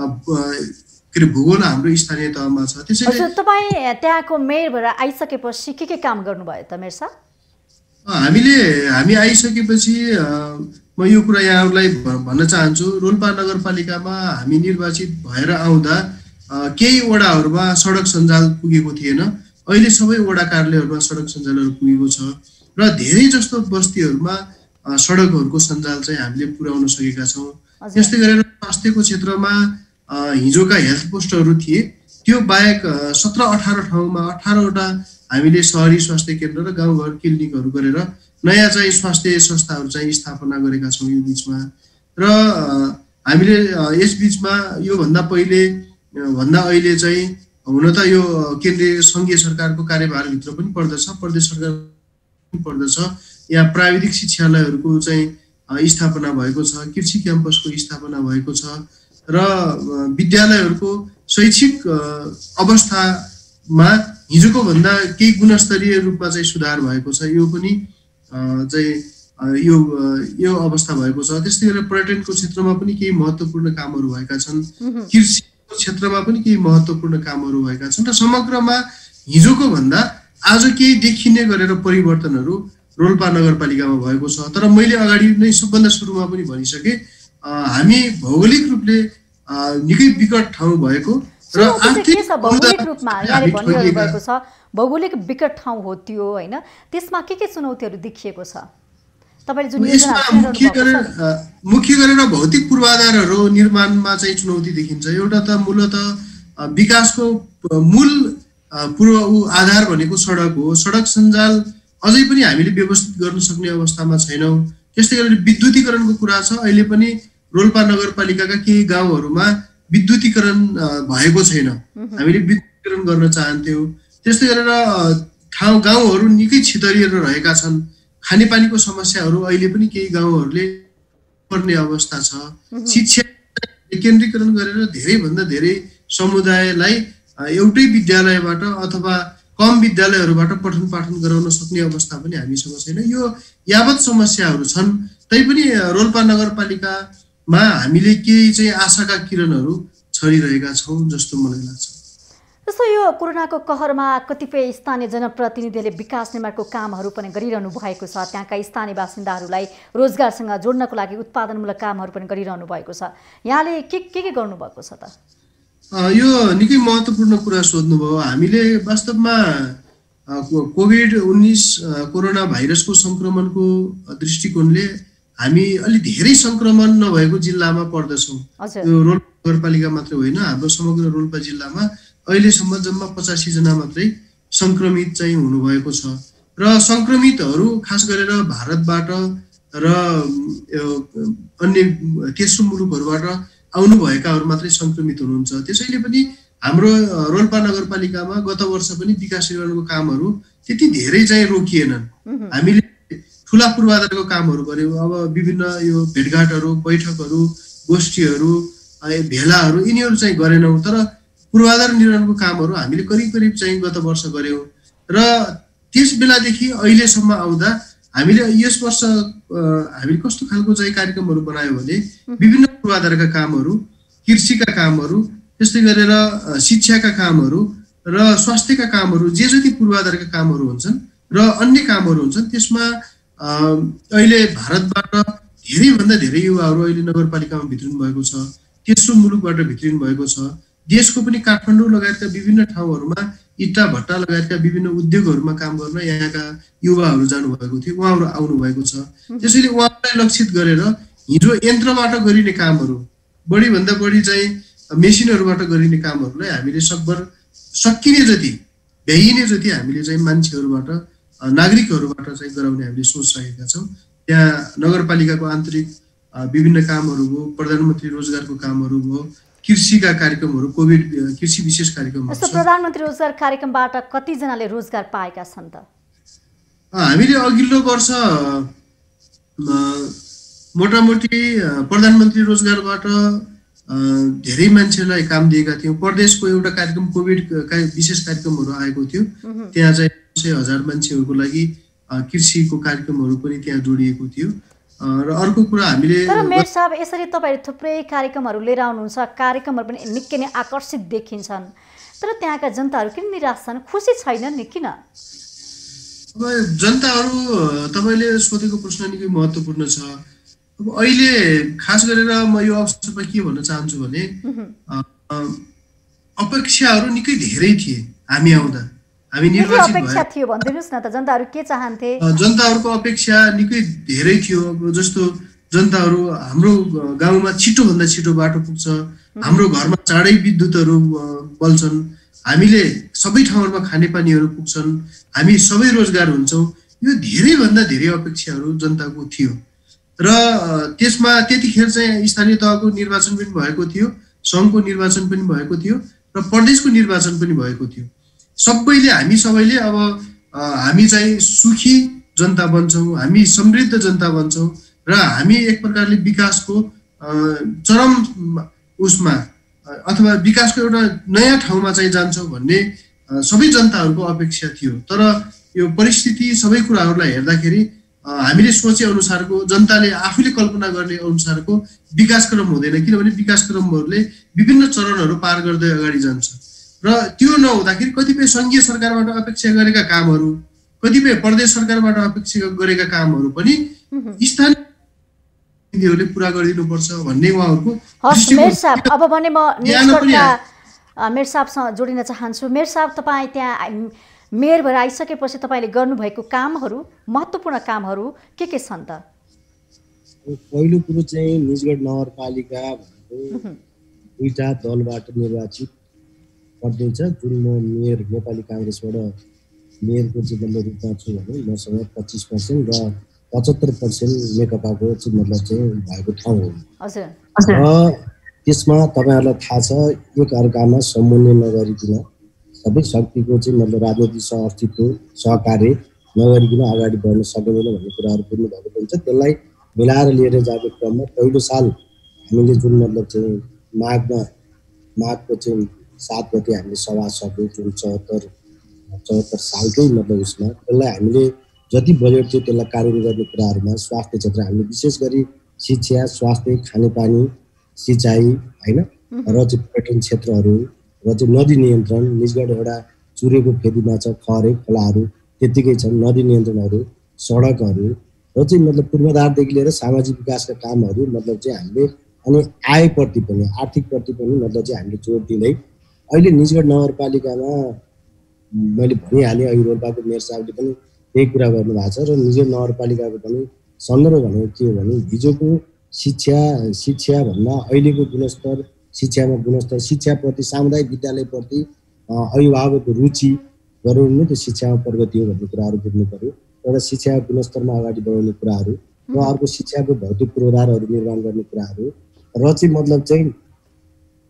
Speaker 3: के अरे भूगोल हाम्रो स्थानीय तहमा छ।
Speaker 1: त्यसैले तपाईँ त्यहाँको मेयर भएर आइसकेपछि के के काम गर्नुभयो त मेयर साहब?
Speaker 3: हामीले हामी आइसकेपछि म यो कुरा यहाँहरूलाई भन्न चाहन्छु। रोल्पा नगरपालिकामा हामी निर्वाचित भएर आउँदा केही वडाहरूमा सडक सञ्जाल पुगेको थिएन। अहिले सबै वडा कार्यालयहरूमा सडक सञ्जालहरू पुगेको छ र धेरै जस्तो बस्तीहरूमा सडकहरूको सञ्जाल चाहिँ हामीले पुर्याउन सकेका छौँ। त्यस्तै गरेर स्वास्थ्यको क्षेत्रमा हिजोका हेल्थ पोस्टहरू थिए, त्यो बाहेक सत्र अठार ठाउँमा अठारवटा हामीले सहरी स्वास्थ्य केन्द्र र गाउँघर क्लिनिकहरू गरेर नयाँ चाहिँ स्वास्थ्य संस्थाहरू चाहिँ स्थापना गरेका छौँ यो बिचमा। र हामीले यस बिचमा योभन्दा पहिले भन्दा अहिले चाहिँ हुन त यो केन्द्रीय सङ्घीय सरकारको कार्यभारभित्र पनि पर्दछ, प्रदेश सरकार पनि पर्दछ। यहाँ प्राविधिक शिक्षालयहरूको चाहिँ स्थापना भएको छ, कृषि क्याम्पसको स्थापना भएको छ र विद्यालयहरूको शैक्षिक अवस्थामा हिजोको भन्दा केही गुणस्तरीय रूपमा चाहिँ सुधार भएको छ। यो पनि चाहिँ यो यो अवस्था भएको छ। त्यस्तै गरेर पर्यटनको क्षेत्रमा पनि केही महत्त्वपूर्ण कामहरू भएका छन्, कृषिको क्षेत्रमा पनि केही महत्त्वपूर्ण कामहरू भएका छन् र समग्रमा हिजोको भन्दा आज केही देखिने गरेर परिवर्तनहरू रोल्पा नगरपालिकामा भएको छ। तर मैले अगाडि नै सबभन्दा सुरुमा पनि भनिसकेँ, हामी भौगोलिक रूपले निकै विकट ठाउँ भएको र
Speaker 1: आर्थिक भौगोलिक रूपमा यहाँले भनिरहनु भएको छ भौगोलिक विकट ठाउँ हो त्यो, होइन? त्यसमा के के चुनौतीहरू देखिएको छ तपाईँले जुन योजना
Speaker 3: मुख्य गरेर मुख्य गरेर भौतिक पूर्वाधारहरू निर्माणमा चाहिँ चुनौती देखिन्छ। एउटा त मूलतः विकासको मूल पूर्व आधार भनेको सडक हो। सडक सञ्जाल अझै पनि हामीले व्यवस्थित गर्न सक्ने अवस्थामा छैनौँ। त्यस्तै गरेर विद्युतीकरणको कुरा छ। अहिले पनि रोल्पा नगरपालिकाका केही गाउँहरूमा विद्युतीकरण भएको छैन। हामीले विद्युतीकरण गर्न चाहन्थ्यौँ। त्यस्तै गरेर ठाउँ गाउँहरू निकै छितरिएर रहेका छन्। खानेपानीको समस्याहरू अहिले पनि केही गाउँहरूले पर्ने अवस्था छ। शिक्षा केन्द्रीकरण गरेर धेरैभन्दा धेरै समुदायलाई एउटै विद्यालयबाट अथवा कम विद्यालयहरूबाट पठन पाठन गराउन सक्ने अवस्था पनि हामीसँग छैन। यो यावत समस्याहरू छन्। तैपनि रोल्पा नगरपालिकामा हामीले केही चाहिँ आशाका किरणहरू छरिरहेका छौँ जस्तो मलाई लाग्छ।
Speaker 1: जस्तो यो कोरोनाको कहरमा कतिपय स्थानीय जनप्रतिनिधिले विकास निर्माणको कामहरू पनि गरिरहनु भएको छ। त्यहाँका स्थानीय बासिन्दाहरूलाई रोजगारसँग जोड्नको लागि उत्पादनमूलक कामहरू पनि गरिरहनु भएको छ। यहाँले के के के गर्नुभएको छ त?
Speaker 3: यो निकै महत्त्वपूर्ण कुरा सोध्नुभयो। हामीले वास्तवमा कोभिड उन्नाइस कोरोना भाइरसको सङ्क्रमणको दृष्टिकोणले हामी अलि धेरै सङ्क्रमण नभएको जिल्लामा पर्दछौँ। यो रोल्पा नगरपालिका मात्रै होइन, हाम्रो समग्र रोल्पा जिल्लामा अहिलेसम्म जम्मा पचासी जना मात्रै सङ्क्रमित चाहिँ हुनुभएको छ र सङ्क्रमितहरू खास गरेर भारतबाट र अन्य तेस्रो मुलुकहरूबाट आउनुभएकाहरू मात्रै सङ्क्रमित हुनुहुन्छ। त्यसैले पनि हाम्रो रोल्पा नगरपालिकामा गत वर्ष पनि विकास निर्माणको कामहरू त्यति धेरै चाहिँ रोकिएनन्। हामीले ठुला पूर्वाधारको कामहरू गर्यौँ। अब विभिन्न यो भेटघाटहरू, बैठकहरू, गोष्ठीहरू, भेलाहरू यिनीहरू चाहिँ गरेनौँ, तर पूर्वाधार निर्माणको कामहरू हामीले करिब करिब चाहिँ गत वर्ष गऱ्यौँ। र त्यस बेलादेखि अहिलेसम्म आउँदा हामीले यस वर्ष हामीले कस्तो खालको चाहिँ कार्यक्रमहरू बनायो भने विभिन्न पूर्वाधारका कामहरू, कृषिका कामहरू, त्यस्तै गरेर शिक्षाका कामहरू र स्वास्थ्यका कामहरू, जे जति पूर्वाधारका कामहरू हुन्छन् र अन्य कामहरू हुन्छन् त्यसमा अहिले भारतबाट धेरैभन्दा धेरै युवाहरू अहिले नगरपालिकामा भित्रिनु भएको छ, तेस्रो मुलुकबाट भित्रिनु भएको छ। देशको पनि काठमाडौँ लगायतका विभिन्न ठाउँहरूमा इट्टा भट्टा लगायतका विभिन्न उद्योगहरूमा काम गर्न यहाँका युवाहरू जानुभएको थियो, उहाँहरू आउनुभएको छ। त्यसैले उहाँलाई लक्षित गरेर हिजो यन्त्रबाट गरिने कामहरू, बढीभन्दा बढी चाहिँ मेसिनहरूबाट गरिने कामहरूलाई हामीले सकभर सकिने जति, भ्याइने जति हामीले चाहिँ मान्छेहरूबाट, नागरिकहरूबाट चाहिँ गराउने हामीले सोच राखेका छौँ। त्यहाँ नगरपालिकाको आन्तरिक विभिन्न कामहरू भयो, प्रधानमन्त्री रोजगारको कामहरू भयो, कृषिका कार्यक्रमहरू, कोभिड कृषि विशेष कार्यक्रमहरू।
Speaker 1: यस्तो प्रधानमन्त्री रोजगार कार्यक्रमबाट कतिजनाले रोजगार पाएका छन् त?
Speaker 3: हामीले अघिल्लो वर्ष मोटामोटी प्रधानमन्त्री रोजगारबाट धेरै मान्छेलाई काम दिएका थियौँ। प्रदेशको एउटा कार्यक्रम कोभिड विशेष कार्यक्रमहरू आएको थियो, त्यहाँ चाहिँ सय हजार मान्छेहरूको लागि कृषिको कार्यक्रमहरू पनि त्यहाँ जोडिएको थियो। र अर्को कुरा हामीले
Speaker 1: तर मेयर साहब यसरी तपाईँहरू थुप्रै कार्यक्रमहरू लिएर आउनुहुन्छ, कार्यक्रमहरू पनि निकै नै आकर्षित देखिन्छन्, तर त्यहाँका जनताहरू किन निराश छन्, खुसी छैनन् नि किन?
Speaker 3: अब जनताहरू, तपाईँले सोधेको प्रश्न निकै महत्त्वपूर्ण छ। अब अहिले खास गरेर म यो अवसरमा के भन्न चाहन्छु भने अपेक्षाहरू निकै धेरै थिए हामी आउँदा, हामी निर्वाचित
Speaker 1: अपेक्षा थियो भनिदिनुस् न त, जनताहरू के चाहन्थे?
Speaker 3: जनताहरूको अपेक्षा निकै धेरै थियो। जस्तो जनताहरू हाम्रो गाउँमा छिटोभन्दा छिटो बाटो पुग्छ, हाम्रो घरमा चाँडै विद्युतहरू बल्छन्, हामीले सबै ठाउँहरूमा खानेपानीहरू पुग्छन्, हामी सबै रोजगार हुन्छौँ, यो धेरैभन्दा धेरै अपेक्षाहरू जनताको थियो। र त्यसमा त्यतिखेर चाहिँ स्थानीय तहको निर्वाचन पनि भएको थियो, सङ्घको निर्वाचन पनि भएको थियो र प्रदेशको निर्वाचन पनि भएको थियो। सबैले, हामी सबैले अब हामी चाहिँ सुखी जनता बन्छौँ, हामी समृद्ध जनता बन्छौँ र हामी एक प्रकारले विकासको चरम उसमा अथवा विकासको एउटा नयाँ ठाउँमा चाहिँ जान्छौँ भन्ने सबै जनताहरूको अपेक्षा थियो। तर यो परिस्थिति सबै कुराहरूलाई हेर्दाखेरि हामीले सोचे अनुसारको, जनताले आफूले कल्पना गर्ने अनुसारको विकासक्रम हुँदैन, किनभने विकासक्रमहरूले विभिन्न चरणहरू पार गर्दै अगाडि जान्छ र त्यो नहुँदाखेरि कतिपय सङ्घीय सरकारबाट अपेक्षा गरेका कामहरू, कतिपय प्रदेश सरकारबाट अपेक्षा गरेका कामहरू पनि स्थानीयहरूले पुरा गरिदिनुपर्छ भन्ने उहाँहरूको।
Speaker 1: मेयर साहब, अब भने म नेक्स्टका मेयर साहबसँग जोडिन चाहन्छु। मेयर साहब, तपाईँ त्यहाँ मेयर भएर आइसकेपछि तपाईँले गर्नुभएको कामहरू, महत्त्वपूर्ण कामहरू के के छन् त?
Speaker 2: पहिलो कुरो चाहिँ निजगढ नगरपालिका भनेको दुईटा दलबाट निर्वाचित पर्दैछ, जुन म मेयर नेपाली काङ्ग्रेसबाट मेयरको चाहिँ मतलब रूपमा छु भने मसँग पच्चिस पर्सेन्ट र पचहत्तर पर्सेन्ट नेकपाको चाहिँ मतलब चाहिँ भएको ठाउँ हो। र त्यसमा तपाईँहरूलाई थाहा छ, एक अर्कामा समन्वय नगरिकन सबै शक्तिको चाहिँ मतलब राजनीतिक सहअस्तित्व सहकार्य नगरिकन अगाडि बढ्न सकिँदैन भन्ने कुराहरू बुझ्नु भएको हुन्छ। त्यसलाई मिलाएर लिएर जाने क्रममा पहिलो साल हामीले जुन मतलब चाहिँ माघमा माघको चाहिँ सात गते हामीले सभा सक्यौँ, जुन चौहत्तर चौहत्तर सालकै मतलब उसमा त्यसलाई हामीले जति बजेट थियो त्यसलाई कार्यान्वयन गर्ने कुराहरूमा स्वास्थ्य क्षेत्र हामीले विशेष गरी शिक्षा, स्वास्थ्य, खानेपानी, सिँचाइ होइन र चाहिँ पर्यटन क्षेत्रहरू र चाहिँ नदी नियन्त्रण, निजगढ एउटा चुरेको फेदीमा छ, खरे खोलाहरू त्यत्तिकै छन्, नदी नियन्त्रणहरू, सडकहरू र चाहिँ मतलब पूर्वाधारदेखि लिएर सामाजिक विकासका कामहरू मतलब चाहिँ हामीले, अनि आयप्रति पनि आर्थिकप्रति पनि मतलब चाहिँ हामीले जोड दिँदै अहिले निजगढ नगरपालिकामा मैले भनिहालेँ, अघि रोल्पाको मेयर साहबले पनि त्यही कुरा गर्नुभएको छ। र निजगढ नगरपालिकाको पनि सन्दर्भ भनेको के हो भने हिजोको शिक्षा शिक्षा भन्दा अहिलेको गुणस्तर, शिक्षामा गुणस्तर, शिक्षाप्रति, सामुदायिक विद्यालयप्रति अभिभावकको रुचि गराउनु नै त्यो शिक्षामा प्रगति हो भन्ने कुराहरू बुझ्नु पऱ्यो। एउटा शिक्षाको गुणस्तरमा अगाडि बढाउने कुराहरू र अर्को शिक्षाको भौतिक पूर्वाधारहरू निर्माण गर्ने कुराहरू र चाहिँ मतलब चाहिँ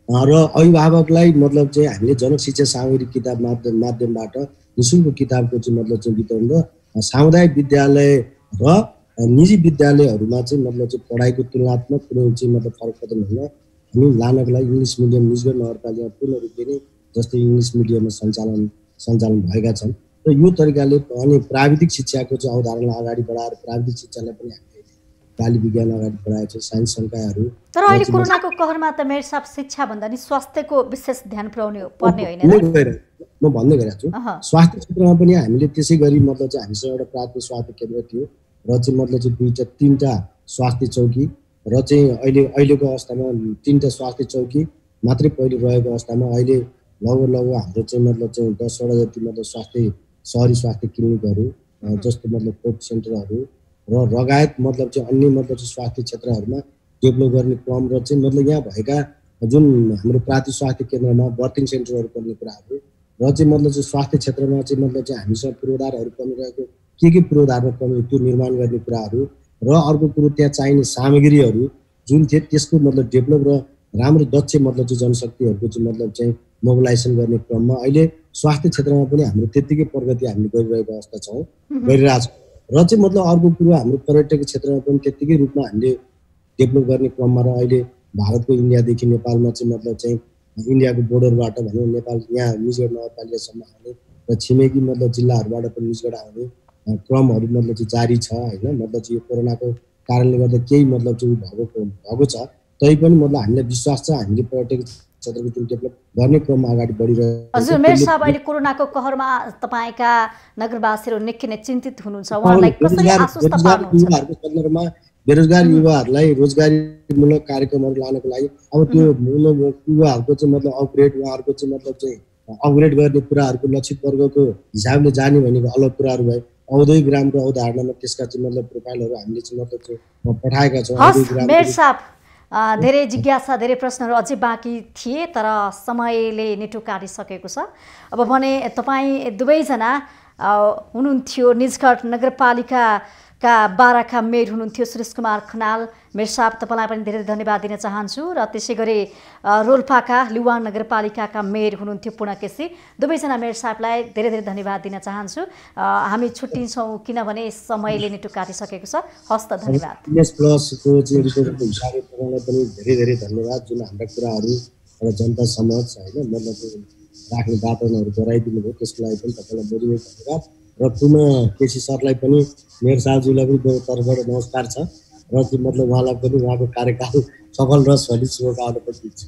Speaker 2: र अभिभावकलाई मतलब चाहिँ हामीले जनक शिक्षा सामग्री किताब माध्यम माध्यमबाट निःशुल्क किताबको चाहिँ मतलब चाहिँ वितरण र सामुदायिक विद्यालय र निजी विद्यालयहरूमा चाहिँ मतलब चाहिँ पढाइको तुलनात्मक कुनै चाहिँ मतलब फरक पर्दैन होइन हामी लानको लागि इङ्ग्लिस मिडियम निजगढ नगरपालिका पूर्ण रूपले नै जस्तै इङ्ग्लिस मिडियममा सञ्चालन सञ्चालन भएका छन् र यो तरिकाले अनि प्राविधिक शिक्षाको चाहिँ अवधारणा अगाडि बढाएर प्राविधिक शिक्षालाई पनि हामीले बाली विज्ञान अगाडि बढाएको छ साइन्स संकायहरू
Speaker 1: तर अहिले कोरोनाको कहरमा त मेरो साथ शिक्षा भन्दा नि स्वास्थ्यको विशेष ध्यान पुर्याउनु पर्ने होइन र
Speaker 2: म भन्दै गएको छु स्वास्थ्य क्षेत्रमा पनि हामीले त्यसै गरी मतलब चाहिँ हामीसँग एउटा प्राथमिक स्वास्थ्य केन्द्र थियो र चाहिँ मतलब चाहिँ दुईटा तीनटा स्वास्थ्य चौकी र चाहिँ अहिले अहिलेको अवस्थामा तीनटा स्वास्थ्य चौकी मात्रै पहिले रहेको अवस्थामा अहिले लगभग लगभग हाम्रो चाहिँ मतलब चाहिँ दसवटा जति मतलब स्वास्थ्य सहरी स्वास्थ्य क्लिनिकहरू जस्तो मतलब कोप सेन्टरहरू र लगायत मतलब चाहिँ अन्य मतलब चाहिँ स्वास्थ्य क्षेत्रहरूमा डेभलप गर्ने क्रम र चाहिँ मतलब यहाँ भएका जुन हाम्रो प्राथमिक स्वास्थ्य केन्द्रमा बर्थिङ सेन्टरहरू पर्ने कुराहरू र चाहिँ मतलब चाहिँ स्वास्थ्य क्षेत्रमा चाहिँ मतलब चाहिँ हामीसँग पूर्वाधारहरू कमी रहेको के के पूर्वाधारमा कमी त्यो निर्माण गर्ने कुराहरू र अर्को कुरो त्यहाँ चाहिने सामग्रीहरू जुन थिए त्यसको मतलब डेभलप र राम्रो दक्ष मतलब चाहिँ जनशक्तिहरूको चाहिँ मतलब चाहिँ मोबिलाइजेसन गर्ने क्रममा अहिले स्वास्थ्य क्षेत्रमा पनि हाम्रो त्यत्तिकै प्रगति हामीले गरिरहेको अवस्था छौँ गरिरहेको छौँ र चाहिँ मतलब अर्को कुरो हाम्रो पर्यटक क्षेत्रमा पनि त्यत्तिकै रूपमा हामीले डेभलप गर्ने क्रममा र अहिले भारतको इन्डियादेखि नेपालमा चाहिँ मतलब चाहिँ इन्डियाको बोर्डरबाट भनौँ नेपाल यहाँ निजगढ नगरपालिकासम्म आउने र छिमेकी मतलब जिल्लाहरूबाट पनि निजगढ आउने क्रमहरू मतलब चाहिँ जारी छ होइन मतलब चाहिँ यो कोरोनाको कारणले गर्दा केही मतलब चाहिँ भएको भएको छ तैपनि मतलब हामीलाई विश्वास छ हामीले पर्यटक क्षेत्रको जुन डेभलप गर्ने क्रममा अगाडि बढिरहेको
Speaker 1: हजुर मेयर साहब अहिले कोरोनाको कहरमा तपाईँका नगरवासीहरू निकै नै चिन्तित हुनुहुन्छ उहाँलाई कसरी आश्वस्त पार्नुहुन्छ
Speaker 2: युवाहरूको सन्दर्भमा बेरोजगार युवाहरूलाई रोजगारीमूलक कार्यक्रमहरू लानको लागि अब त्यो युवाहरूको चाहिँ मतलब अपग्रेड उहाँहरूको चाहिँ मतलब चाहिँ अपग्रेड गर्ने कुराहरूको लक्षित वर्गको हिसाबले जाने भनेको अलग कुराहरू भए औद्योगिक ग्रामको अवधारणामा त्यसका चाहिँ मतलब प्रोफाइलहरू हामीले चाहिँ मतलब चाहिँ पठाएका छौँ
Speaker 1: औद्योगिक ग्राम मेयर साहब धेरै जिज्ञासा धेरै प्रश्नहरू अझै बाँकी थिए तर समयले नेटो काटिसकेको छ अब भने तपाईँ दुवैजना हुनुहुन्थ्यो निजगढ नगरपालिकाका बाह्रका मेयर हुनुहुन्थ्यो सुरेश कुमार खनाल मेयर साहब तपाईँलाई पनि धेरै धन्यवाद दिन चाहन्छु र त्यसै गरी रोल्पाका लुवाङ नगरपालिकाका मेयर हुनुहुन्थ्यो पूर्ण केसी दुवैजना मेयर साहबलाई धेरै धेरै धन्यवाद दिन चाहन्छु हामी छुट्टिन्छौँ किनभने समयले नेटो काटिसकेको छ हस्त धन्यवाद
Speaker 2: एस प्लसको चाहिँ रिपोर्टको हिसाबले तपाईँलाई पनि धेरै धेरै धन्यवाद जुन हाम्रा कुराहरू र जनता समक्ष होइन मतलब राख्ने वातावरणहरू गराइदिनु भयो त्यसको लागि पनि तपाईँलाई धेरै धेरै धन्यवाद र पुनः केसी सरलाई पनि मेयर साहबज्यूलाई पनि मेरो तर्फबाट नमस्कार छ र चाहिँ मतलब उहाँलाई पनि उहाँको कार्यकाल सफल र सलिड शुभकामना पनि दिन्छु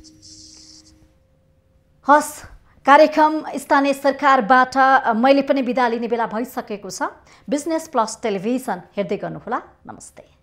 Speaker 1: हस् कार्यक्रम स्थानीय सरकारबाट मैले पनि बिदा लिने बेला भइसकेको छ बिजनेस प्लस टेलिभिजन हेर्दै गर्नुहोला नमस्ते।